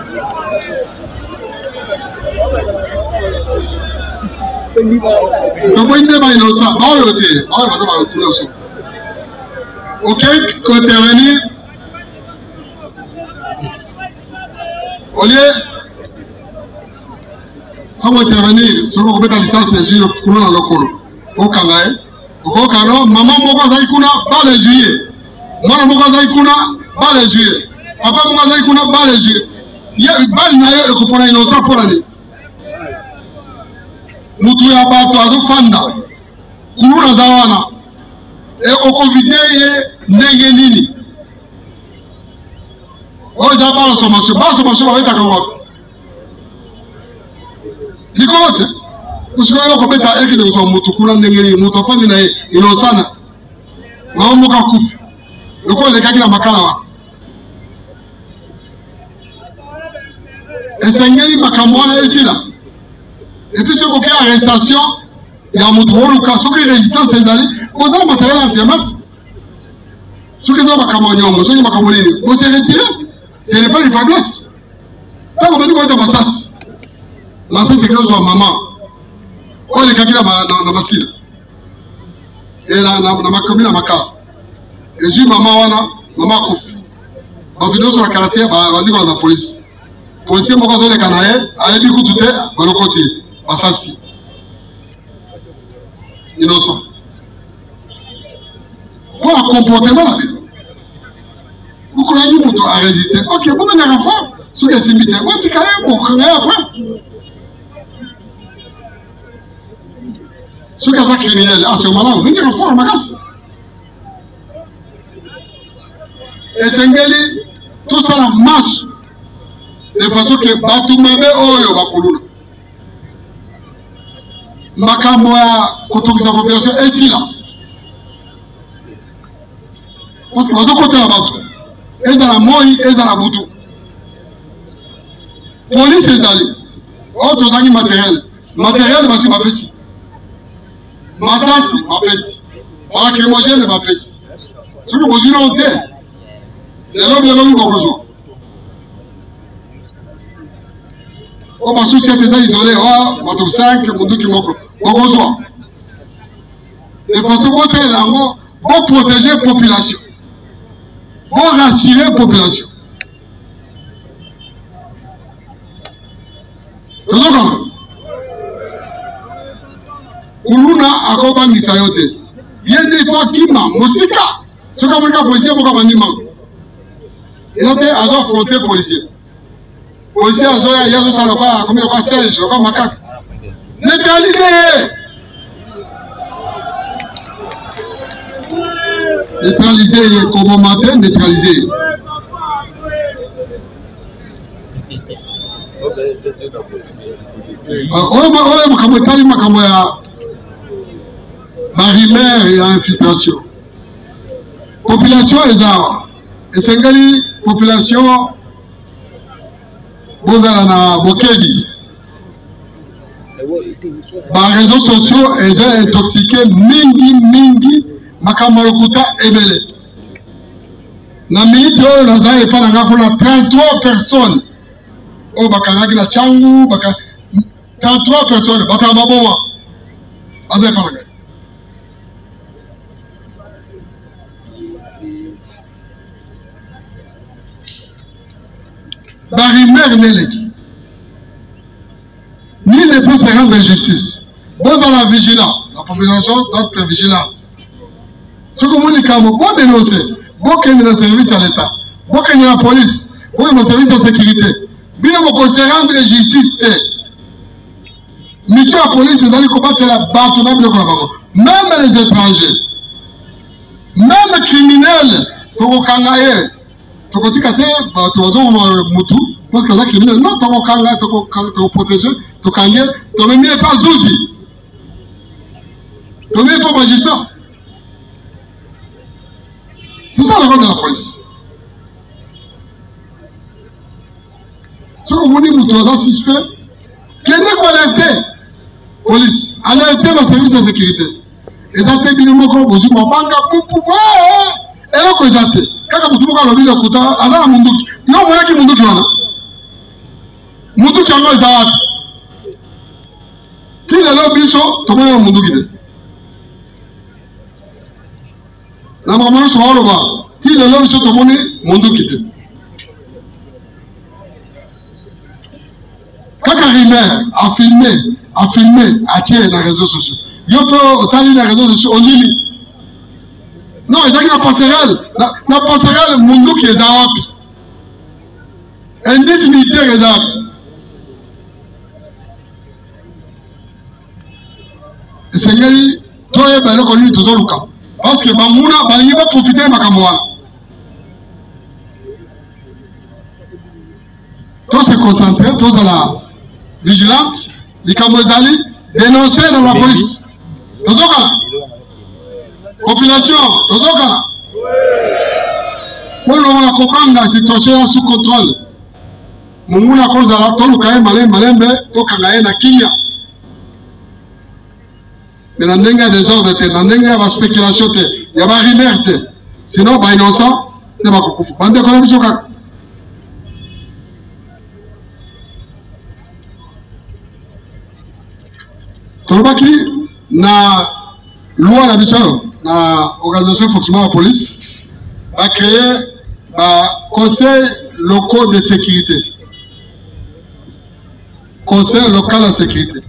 Tu as une tende par innocent. Non, il est innocent. Non, il est par innocent. Ok, pour intervenir, au lieu comment intervenir sur le la licence et juillet pour nous dans le colo au Kangaï au Kano maman Moka Zaïkuna pas les juillet maman Moka Zaïkuna pas les juillet papa Moka Zaïkuna pas les juillet il y a une balle naïe et qu'on a innocent pour l'année nous tous les abattoirs à Zofanda Kuluna Zawana et au convisé Nengenini oh il y a pas la sommation pas la sommation avec ta carotte. Nikote, usikwenda kupeta eki ndio kwa mtu kula ndengeni mtu afanye na ilo sana. Maombo kakufi. Niko le kakila makala wa. Esengeli makamwana esila. Et puis ce qu'on fait arrestation, il y a un mot de cas, ce qui est résistance ces années, on a un matériel anti-amat. Ce qui est un makamwana, ce qui est un makamwana, on s'est retiré. Ce n'est pas une faiblesse. Tant qu'on va dire qu'on est en face. La c'est que nous maman. On est quelqu'un dans ma fille. Et là, dans ma commune, dans ma carte. Et j'ai maman, maman Kouf. En vidéo sur la quartier, on dit qu'on a la police. Policier, moi, quand on est canaillé, à dit que tout est, on le côté. Assassin. Innocent. Pour le comportement, la vie. Vous croyez que vous avez résisté. Ok, vous avez un enfant. Ce qui est similaire. Vous avez un enfant. Vous avez un enfant. Ce qui est un criminel, à ce moment-là, vous avez un enfant à ma casse. Et Sengeli, tout ça la marche de façon que Batumame Oyo Bakuluna. Makamwa, Kotokisa population est ici là. Parce que vous avez côté la Batou. Et dans la Moï, et dans la Boutou. Police est allée. Autres amis matériels. Matériel, c'est ma pessi. Massassi, ma pessi. Lacrymogène, ma pessi. Ce que vous avez noté, les hommes et les hommes ont besoin. On va soucier des gens isolés, oh, on va cinq, on doit qu'ils m'ont besoin. De façon qu'on fait là, pour protéger la population, pour rassurer la population. Vous comprenez? Kuluna akobangisa yote. Yende fois kima, musika. Ce qu'on veut policier, vous comprenez? Il a été affronté policier. Policier a joué à Yazo Saloka, comme il a fait Serge, comme macaque. Neutralisez! Neutralisez, comme matin, neutralisez. Oyo makambo etali makambo ya barimere et infiltration. Population eza esengeli population bozala na bokedi. Ba réseaux sociaux eza intoxiqué mingi mingi makambo lokuta ebele. Na minute oyo naza epa na ngako na trente-trois personnes. oh bakangaki na changu baka trente-trois personnes bakamba bowa azai falaga barimer neleki ni ne peut se rendre justice bon dans la vigilance la population doit être vigilante ce que vous dites bon dénoncer bon qu'il y ait le service à l'État bon qu'il y ait la police bon qu'il y ait le service de sécurité bien qu'on se rendre justice mission à la police c'est d'aller combattre la base même les étrangers même les criminels pour kangaye pour que tu aies mutu parce que les criminels non pour kangaye pour protéger pour kangaye tu ne mets pas zouzi tu ne mets pas magistrat c'est ça le rôle de la police. Ce que vous dites, vous avez suspect, qu'il n'est pas alerté, police, alerté le service de sécurité. Et ça fait qu'il y a un peu de temps, et là, vous avez été. Quand vous avez dit que vous avez dit que vous avez dit que vous avez dit que vous avez dit que vous avez dit que vous avez dit que vous avez dit que la maman se voit là-bas. Si le l'homme se tourne, mon dos quitte. Quand Karimé a filmé, a filmé, a tiré dans les réseaux sociaux. Il peut aller dans les réseaux sociaux, on lit. Non, il y a une passerelle. La passerelle, mon dos qui est à indice militaire est à et c'est que toi, il y a un connu de son cas. Parce que Bamouna, il va profiter de Makamouana. Tous se concentrer, tous à la vigilance, les Kamouazali, dénoncer dans la police. Tous au Ghana. Population, tous au Ghana. Pour la comprendre la situation sous contrôle. Mouna Kozala, tout le Kaye Malé, Malembe, tout Kanaye Nakinya. Mais dans le cas des ordres, dans le cas de la spéculation, il y a pas de liberté. Sinon, il y a innocent, il y a pas de coup. Il y a pas de coup. Tolobaki, na loi la mission, na organisation fonctionnement de la police, a créé un conseil local de sécurité. Conseil local de sécurité.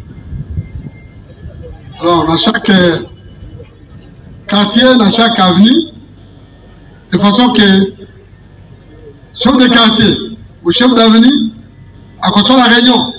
Alors, dans chaque quartier, dans chaque avenue, de façon que chef de quartier ou chef d'avenue, à cause de la réunion,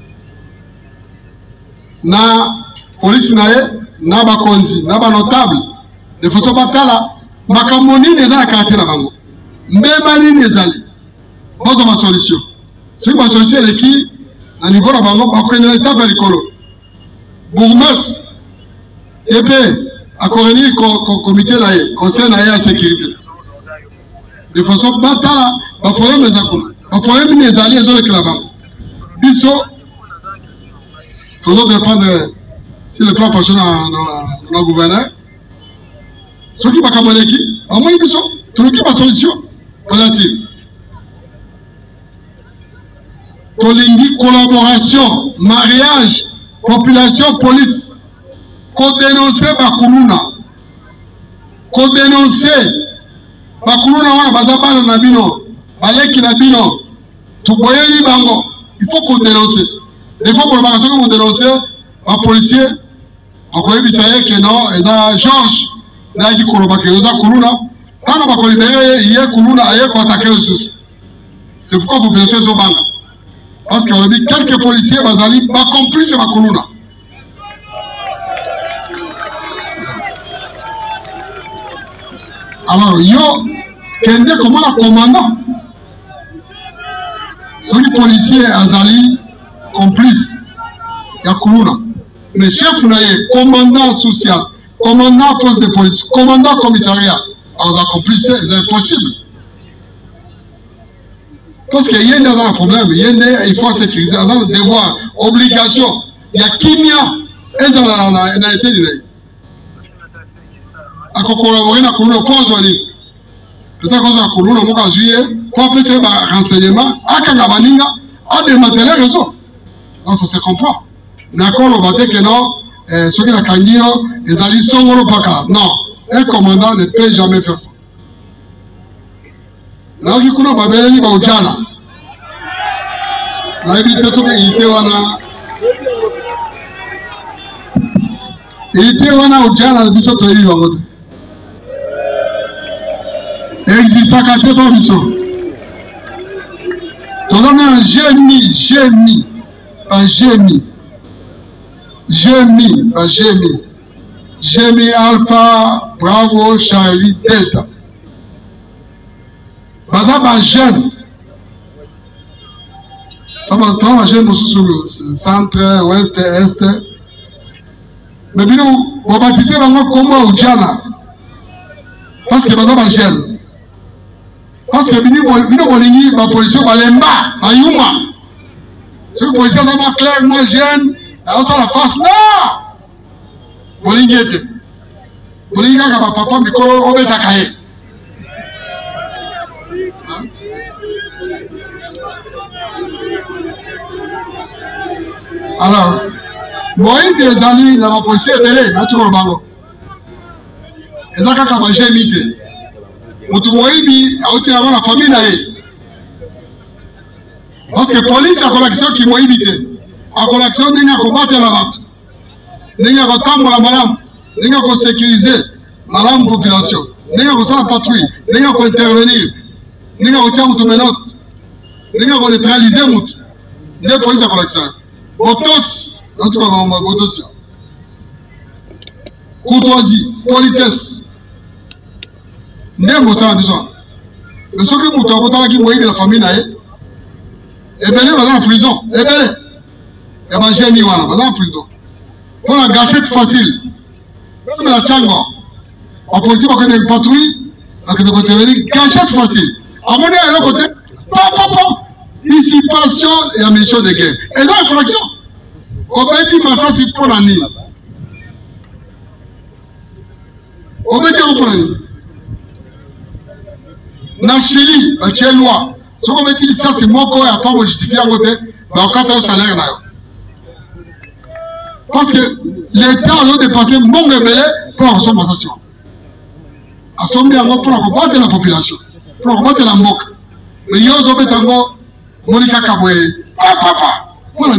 na police nae, na ba konzi, na ba notable, de façon batala, makamoni n'est pas quartier na bango. Mbemani n'est allé. Bon, c'est ma solution. C'est ma solution, elle est qui, à niveau de bango, on connaît l'état vericolo. Bourgmestre, et puis, à Corénie, le comité là, conseil la sécurité. De façon batala, le problème est à quoi? Le problème est à les autres clavants. Bisso, tout le dépend de si le plan fonctionne dans le gouvernement. Ce qui va camoler qui? À moi, Bisso, tout le qui va solution relative. Tolingi, collaboration, mariage, population, police. Qu'on dénonce Bakuluna, qu'on dénonce Bakuluna wana bazabana na bino, baleki na bino, tuboyeli bango, il faut qu'on dénonce. Des fois qu'on va qu'on dénonce, un policier, on connaît bisaye que non, et ça Georges, là dit qu'on va que nous a Kuluna, quand on va qu'on libérer, il y a Kuluna, il y a qu'on attaque le sous. C'est pourquoi vous pensez sur banga. Parce qu'on a dit quelques policiers, bazali, ba complice Bakuluna. Alors, yo, Kende, comment la commandant? Celui policier Azali, complice, Yakuluna. Mais chef naïe, commandant social, commandant poste de police, commandant commissariat, alors la complicité, c'est impossible. Parce qu'il y a un problème, il faut sécuriser, il y a un devoir, obligation. Il y a Kimia, et dans la été de à collaborer avec le pont peut-être que nous avons juillet pour appeler ces renseignements à Kagabaninga a démantelé le réseau. Non, ça se comprend. D'accord, on va dire que non, ceux qui l'ont gagné, ils allaient sur le paka. Non, un commandant ne peut jamais faire ça. Là, du coup, on va bien aller au Djana. Là, il était sur il était wana. Il était wana au Djana, il était sur le il existe à quatre ans, Bissot. Ton nom est génie, génie, pas génie. Génie, pas génie. Génie Alpha, Bravo, Charlie, Delta. Baza ba jeune. Ça va entendre jeune sur le centre, ouest, est. Mais bien, on va baptiser vraiment comment au Djana. Parce que baza ba jeune. Parce que bini bolini ba position ba lemba ba yuma. Ce position ça va clair moi jeune, on ça la face là. Bolingi était. Bolingi ka ba papa mikolo obeta kae. Alors, moi des amis dans la police télé, na tu ko bango. Ezaka ka ba jeune ité. Mutumoibi auti avant la famille nae. Parce que police a collection qui moibité. A collection n'inga combattre la batte. N'inga kotambo la madame. N'inga ko sécuriser madame population. N'inga ko faire patrouille. N'inga ko intervenir. N'inga ko tirer mutu menotte. N'inga ko neutraliser mutu. Des police a collection. Botos, en tout cas on va botos. Courtoisie, politesse. Ndembo ça besoin. Mais ce que mutu abotala ki moyi de la famille nae. Ebele va en prison. Ebele. Et ben j'ai mis wana va en prison. Pour la gâchette facile. Même la tchango. En police va connaître une patrouille, va connaître intervenir gâchette facile. À mon avis à l'autre côté, pam pam pam. Dissipation et ambition de guerre. Et là infraction. On va dire massa c'est pour l'année. On va dire pour l'année. Na Chili, la Chili loi. Ce qu'on veut dire, ça c'est mon corps et à pas me justifier à côté, dans le cadre de salaire. Parce que l'État a dépassé mon rebelle pour la consommation. À son bien, pour combattre la population, pour combattre la moque. Mais il y a un homme tango, Monica Kaboué, papa, papa, voilà.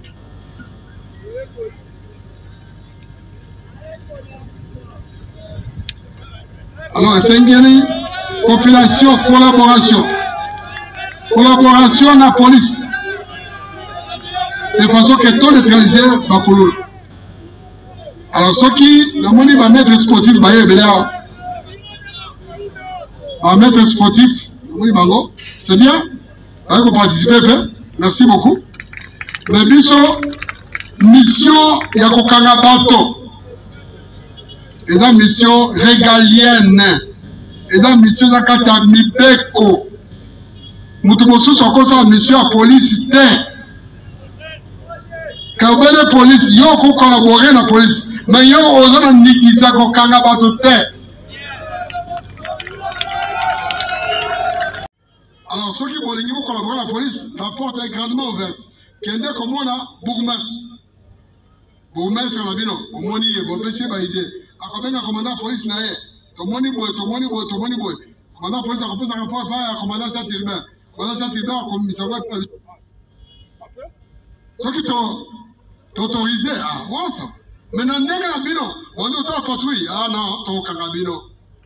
Alors, c'est une population, collaboration. Collaboration à la police. De façon que tout neutraliser va couler. Alors, ceux qui, la monnaie va mettre sportif, va y aller. Va mettre sportif, c'est bien. Vous participez, merci beaucoup. Mais biso, mission, il y a un bateau. Et la mission régalienne. Et la mission, il y a un mibeko. Mutumosu soko sa mission à police terre. Quand la police, yo ko collaborer la police, mais yo ozana nikisa ko kanga bato terre. Alors ceux qui veulent collaborer la police, la porte est grandement ouverte. Kende comme on a bourgmestre. Bourgmestre la bino, au moni et bon pesi ba idée. Akobenga commandant police na ye. To moni boy, to moni boy, to moni boy. Commandant police a compris ça rapport à commandant Saint-Hubert. Voilà ça, c'est bien comme ça va être. Ceux qui t'ont autorisé, ah, voilà ça. Maintenant, n'est-ce pas la bino? On doit faire la patrouille. Ah non, t'as aucun bino.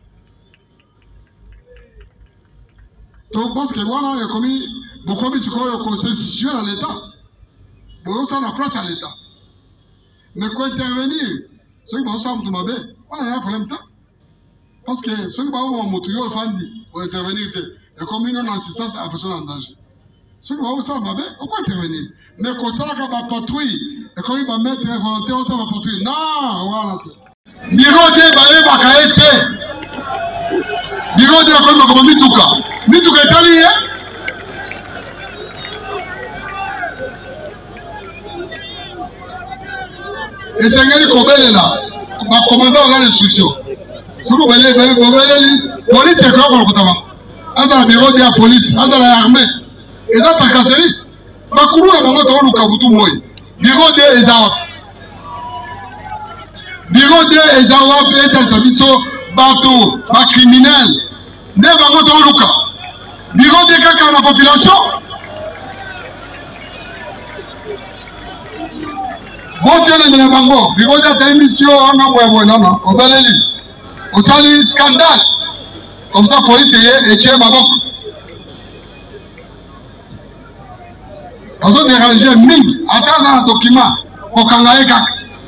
Donc, parce que voilà, il y a commis beaucoup de choses au conseil constitutionnel à l'État. Bon, ça, la place à l'État. Mais quoi intervenir? Ceux qui vont s'en tout m'aber, voilà, il y a un problème. Parce que ceux qui vont m'autoriser au Fandi pour intervenir, et comme une non-assistance à la personne en danger. Ceux qui vont s'en m'aber, on peut intervenir. Mais quand ça, il va patrouille, et quand il va mettre un volontaire, on va patrouiller. Non, voilà. Biro de Baye Bakaete. Biro de Akon Makoba Mituka. Mituka est allé, hein? Et c'est un gars là. Ma commandant a l'instruction. Ce que vous voulez, vous voulez, police, c'est quoi pour le gouvernement? Dans le bureau de la police, dans l'armée. Et dans ta casserie. bakuluna bango toluka butu moi bureau de ezawa bureau de ezawa pesa biso bato ba criminel ne bango toluka bureau de kaka na population botele na bango bureau de émission on a ouais non non obaleli osali scandale comme ça police et et tient maboko Azo déranger mingi, ataza un document, okanga eka.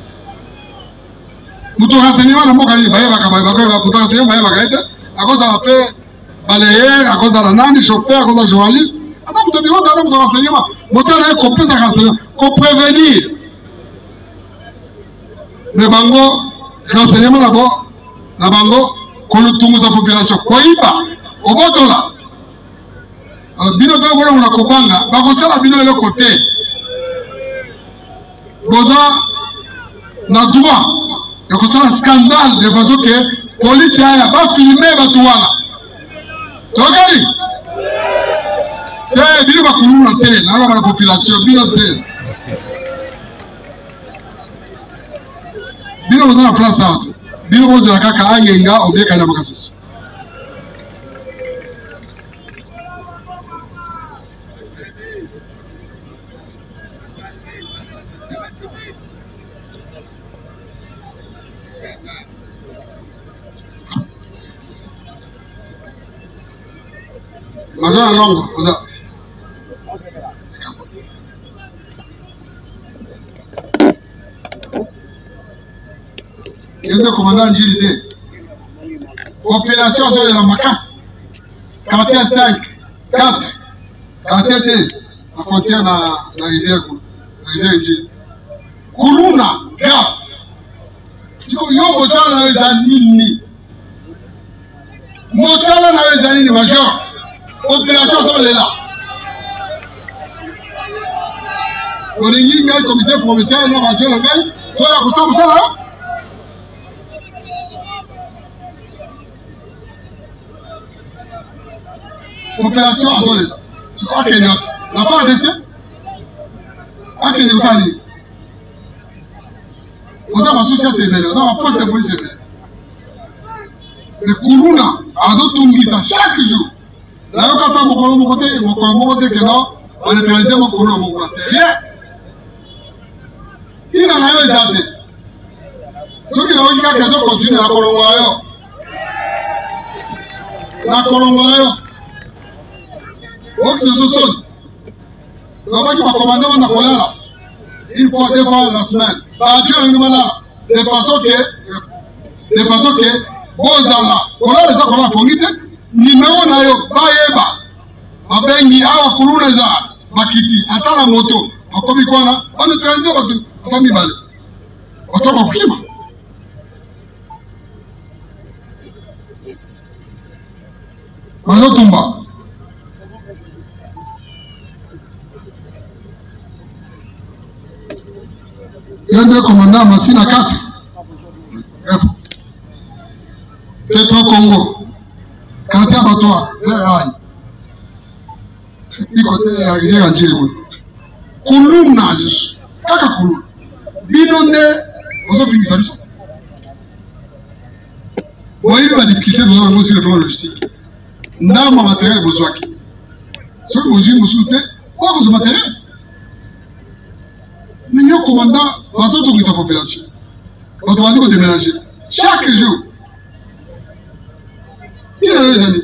Mutu renseignement na mboka ni baye baka baye baka mutu renseignement baye baka ete, à cause de la paix balayer, à cause de la nani chauffeur, à cause de la journaliste. Attends, mutu biro dana mutu renseignement. Mutu na ko pesa renseignement, ko prévenir. Mais bango renseignement na bo, na bango ko lutunguza population ko iba, obotola. Bino pe wala muna kopanga bakosala bino ele côté boza na droit ya kosala scandale de façon que police ya ba filmer batu wana tokali te bino bakuluna te na la population bino te bino boza na place ato bino boza kaka angenga obeka na makasisi Mazana longo, oza. Yende commandant Njiride. Opération sur la Macasse. quartier cinq, quatre, quartier deux, la frontière na la rivière la rivière Njiri. Kuluna, grave. Siko yo bosala na ezanini. Mosala na ezanini major. Opération sont là. On est une commissaire provincial, on va dire le gars, toi, vous savez ça là? Opération sont là. C'est quoi qu'il y a? La fin de ça? À quel niveau ça dit? On a ma société, on a ma poste de police. Le Kourouna, à d'autres chaque jour. Là, quand on a mon côté, mon côté que non, on est réalisé mon côté, mon côté. Rien. Il n'en a pas été. Ceux qui n'ont pas eu qu'à continuer à Colombo. La Colombo. Donc, c'est ce son. Là-bas, qui va commander mon accolade. Une fois, deux fois la semaine. Bah, Dieu, nous là. De façon que, de façon que, bon, là, on a les accolades pour guider. Numéro na yo bayeba babengi awa kuluna za bakiti atala moto akomi kwana on transit batu atami bale otoko kima bazo tumba yende commandant Masina quatre Petro Congo quartier abattoir, ni côté ya rivière Njiri. Kuluna jisu, kaka kuluna. Binonde, ozo finisa biso. Boyi ba difficulté besoin de sur le plan logistique. Ndama matériel besoin qui. Sur le besoin musulté, quoi besoin matériel? Mais yo commandant, bazo to sa population. On doit dire déménager chaque jour. Il y a des années.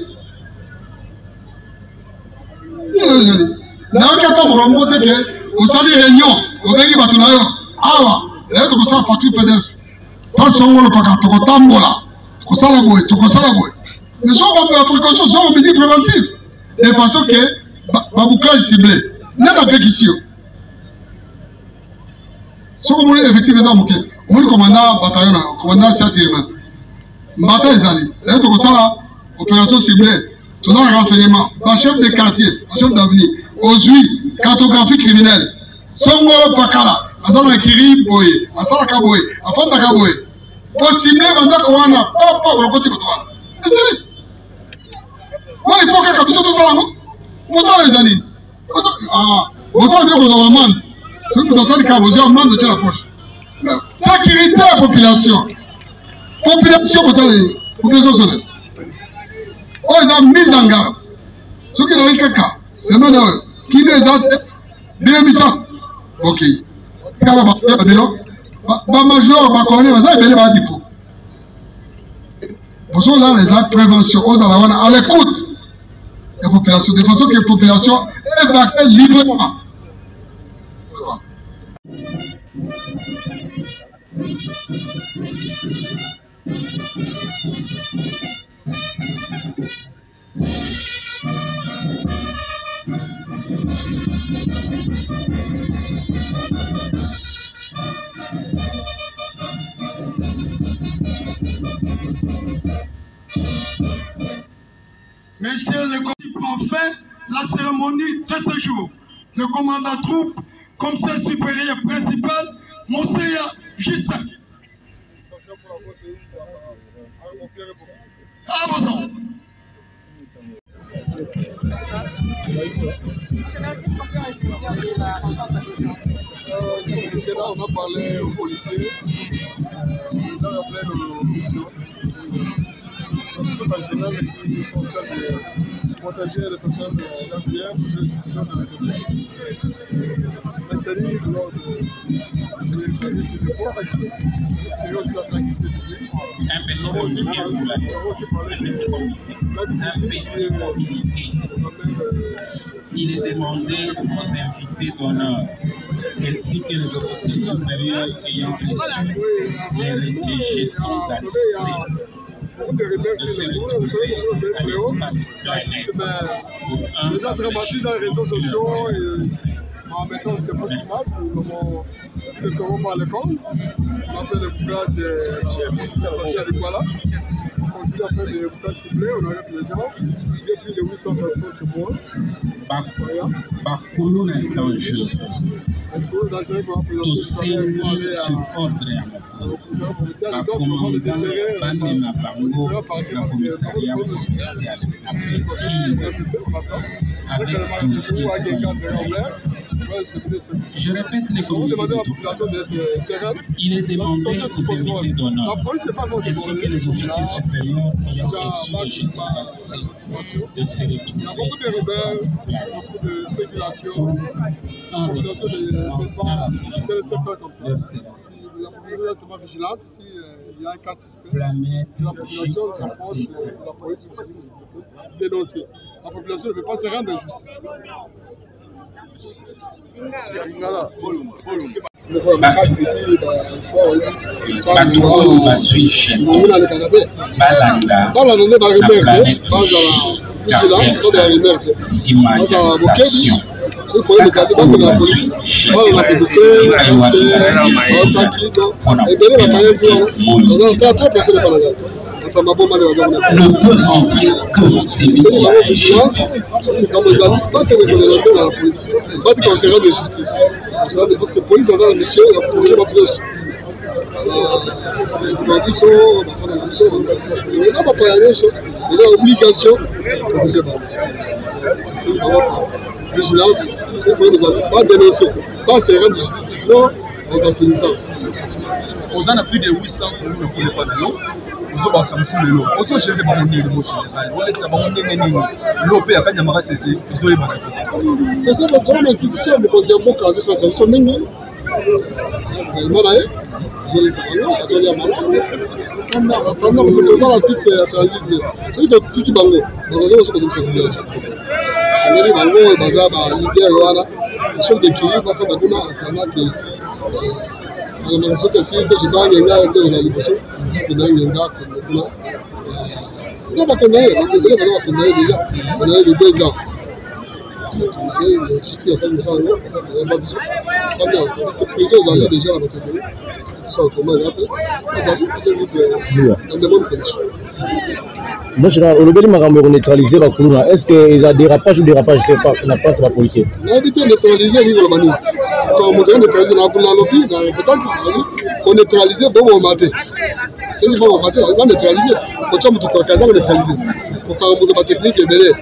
Il y a des années. Là, quand on a monté que, au sein des réunions, au pays de Batunayo, awa, là, tu peux faire partie pédestre. Pas seulement le paquet, tu peux tambola, tu peux faire la bouée, tu peux faire la bouée. Mais soit la précaution, soit en mesure préventive. De façon que, Babouka est ciblé. N'est pas péquition. Si vous voulez effectivement, vous voulez commandant bataillon, commandant Satirman. Mbata est allé. Là, tu peux faire la opération ciblée, tout ça renseignement, la chef de quartier, la chef d'avenir, aujourd'hui, cartographie criminelle, Songo Pakala, Azana Kiri Boye, Asala Boye, Afanda Kaboye, possible, Manda Kowana, Papa, ou le côté de toi. Et c'est il faut que tout ça, non? Vous savez les années. Ah, Vous savez que vous avez un manque. Ce que vous avez quand vous avez un manque de la poche. Sécurité à la population. Population, vous savez, population solaire. On les a mis en garde. Ce qui est dans le cas, c'est maintenant qui les a bien mis ça. Ok. Quand on va faire des gens, ma major, ma colonne, ma zaï, va dire pour. Pour cela, les actes de prévention, on va à l'écoute des populations, de façon que les populations évacuent librement. Messieurs les commissaires, prend fin la cérémonie de ce jour. Le commandant troupe, commissaire supérieur principal, Monseigneur Justin. À vos ordres. On a parlé aux policiers, ils ont appelé nos missions. En général, qui sont celles de protéger les personnes de la bière pour l'exécution de la République. Maintenir l'ordre des services de force, c'est aussi la tranquillité publique. Un petit communiqué pour la un petit communiqué. Il est demandé aux invités d'honneur ainsi que les officiers supérieurs ayant reçu les réfugiés d'accès de se retrouver à l'espace planète. Déjà dramatisé dans les réseaux sociaux et en mettant c'était pas si mal, nous avons le taureau par l'école, on a fait le bouclage de à l'Iguala, on continue à faire des bouclages ciblés, on arrête les gens, il y a plus de huit cents personnes chez moi. Bakulu est dangereux. Tous ces mots sur ordre. La commandant Banema Bango, la commissariat provincial, après avec dossier. Je répète les communiqués. Il est demandé aux invités d'honneur ainsi que les officiers supérieurs ayant reçu le jeton d'accès de se retrouver de spéculation, en renforcement dans la vigilance. Relativement vigilante, s'il y a un cas suspect, Planète, la population s'approche de la police dénoncer. La population ne veut pas se rendre à justice. Bato bazwi cheto balanda na planète caractère signalisation kaka oyo bazwi cheto aiwaki basilelina mpona kopema moi ne peut entrer que celui qui a un jeté. Parce que la police a la mission de protéger la population. Il n'a pas fait la chose, il a l'obligation de protéger la population. Vigilance, ce qu'on ne va pas dénoncer, pas se rendre justice, sinon on va finir ça. On a plus de huit cents pour nous ne connaît pas de l'eau. Nous avons Samsung de l'eau. On a géré par mon nez de moche. On laisse ça par mon nez de l'eau. L'O P a quand même cessé. Ils ont les bagages. C'est ça, notre institution, nous avons beaucoup de choses. Nous sommes nés. Nous avons les salons, nous avons les amandes. Pendant que nous avons un site transit, nous avons tout qui bango. Nous avons aussi comme circulation. Nous avons bango et bazar, l'idée Rwanda. Les choses d'équilibre, on va faire des gens qui on a reçu que si je dois gagner avec les alibus, je dois gagner avec les alibus. On va gagner, on va gagner déjà. On a eu deux ans. On a eu justice à cinq cents euros. On n'a pas besoin. Parce que les prison, ils allaient déjà à notre pays. Ils sont comment ils appellent. Ils avaient peut-être dans de bonnes conditions. Moi, je suis le Marambo neutralisé la Koulouna. Est-ce qu'il y a dérapage ou dérapage de la part de la police? On a évité de neutraliser l'île Mani. Quand on a neutralisé la Koulouna, on a neutralisé bon matin. C'est bon matin, on va neutraliser. Quand on a neutralisé, on va neutraliser. Quand on a une technique, on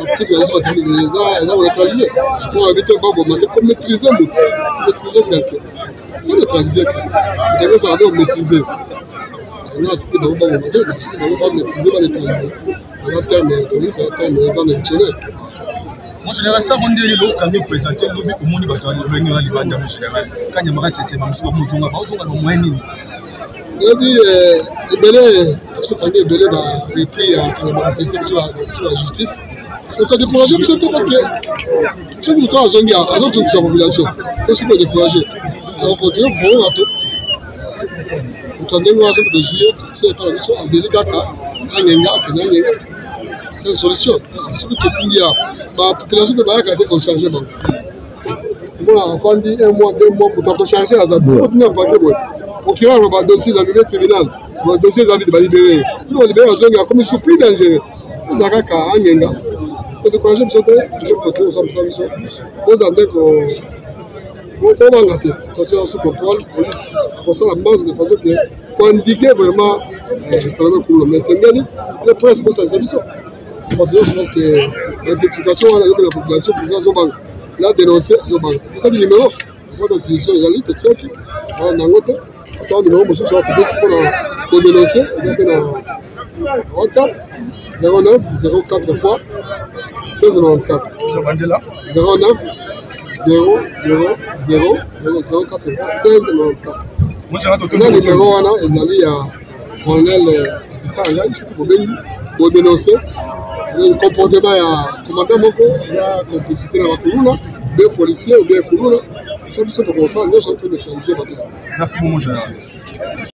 type ya zuba eza eza neutraliser pour éviter ba bon pour maîtriser le maîtriser quelqu'un c'est neutraliser c'est ça on maîtriser on a tout dans ba bon on va maîtriser ba neutraliser on a terme police on a terme dans le général. Mon général, ça, on dit que quand nous présentons le lobby au monde, il va y avoir les bandes, mon général. Quand il y a un c'est un peu plus long, on va moins de le lobby, il belé, ce qu'on dit, belé, et puis, il va cesser sur la justice. Donc, on est découragé, parce que si nous avons un zongi, à notre sur la population, on est découragé. On continue pour un tout. On a un ensemble de juillet, c'est la mission à Zélikaka, à Nenga, à Nenga. C'est une solution. C'est ce que tu dis. La population peut pas garder comme changement. Moi, on dit un mois, deux mois pour changer à Zabou. On continue à parler. Au qui va avoir dossier d'arrivée tribunal, dossier d'avis de libérer. Si on libère un jeune, il y a comme une surprise dangereux. On a qu'à un yenga. On te connaît, je vais continuer ensemble sa mission. On a dit qu'on va la tête. Situation sous contrôle, police, on sent la base de façon que pour indiquer vraiment le problème pour le mais c'est gagné. Le presse pour sa solution. Je pense que l'intoxication à la population, pour ça, ils ont dénoncé, ils ont dénoncé. C'est ça le numéro. Il faut que la situation est allée, c'est ça qui est en Angote. Attends, le numéro, monsieur, ça va pour dénoncer. Il y a un WhatsApp zéro neuf zéro quatre fois seize quatre-vingt-quatre. zéro neuf zéro zéro zéro zéro quatre fois seize quatre-vingt-quatre. Le numéro, il y a un colonel assistant à l'âge, pour dénoncer. Le comportement ya commandant moko ya complicité na bakuluna deux policiers ou bien kuluna ça biso ko ça nous sommes fait neutraliser bato. Merci mon général.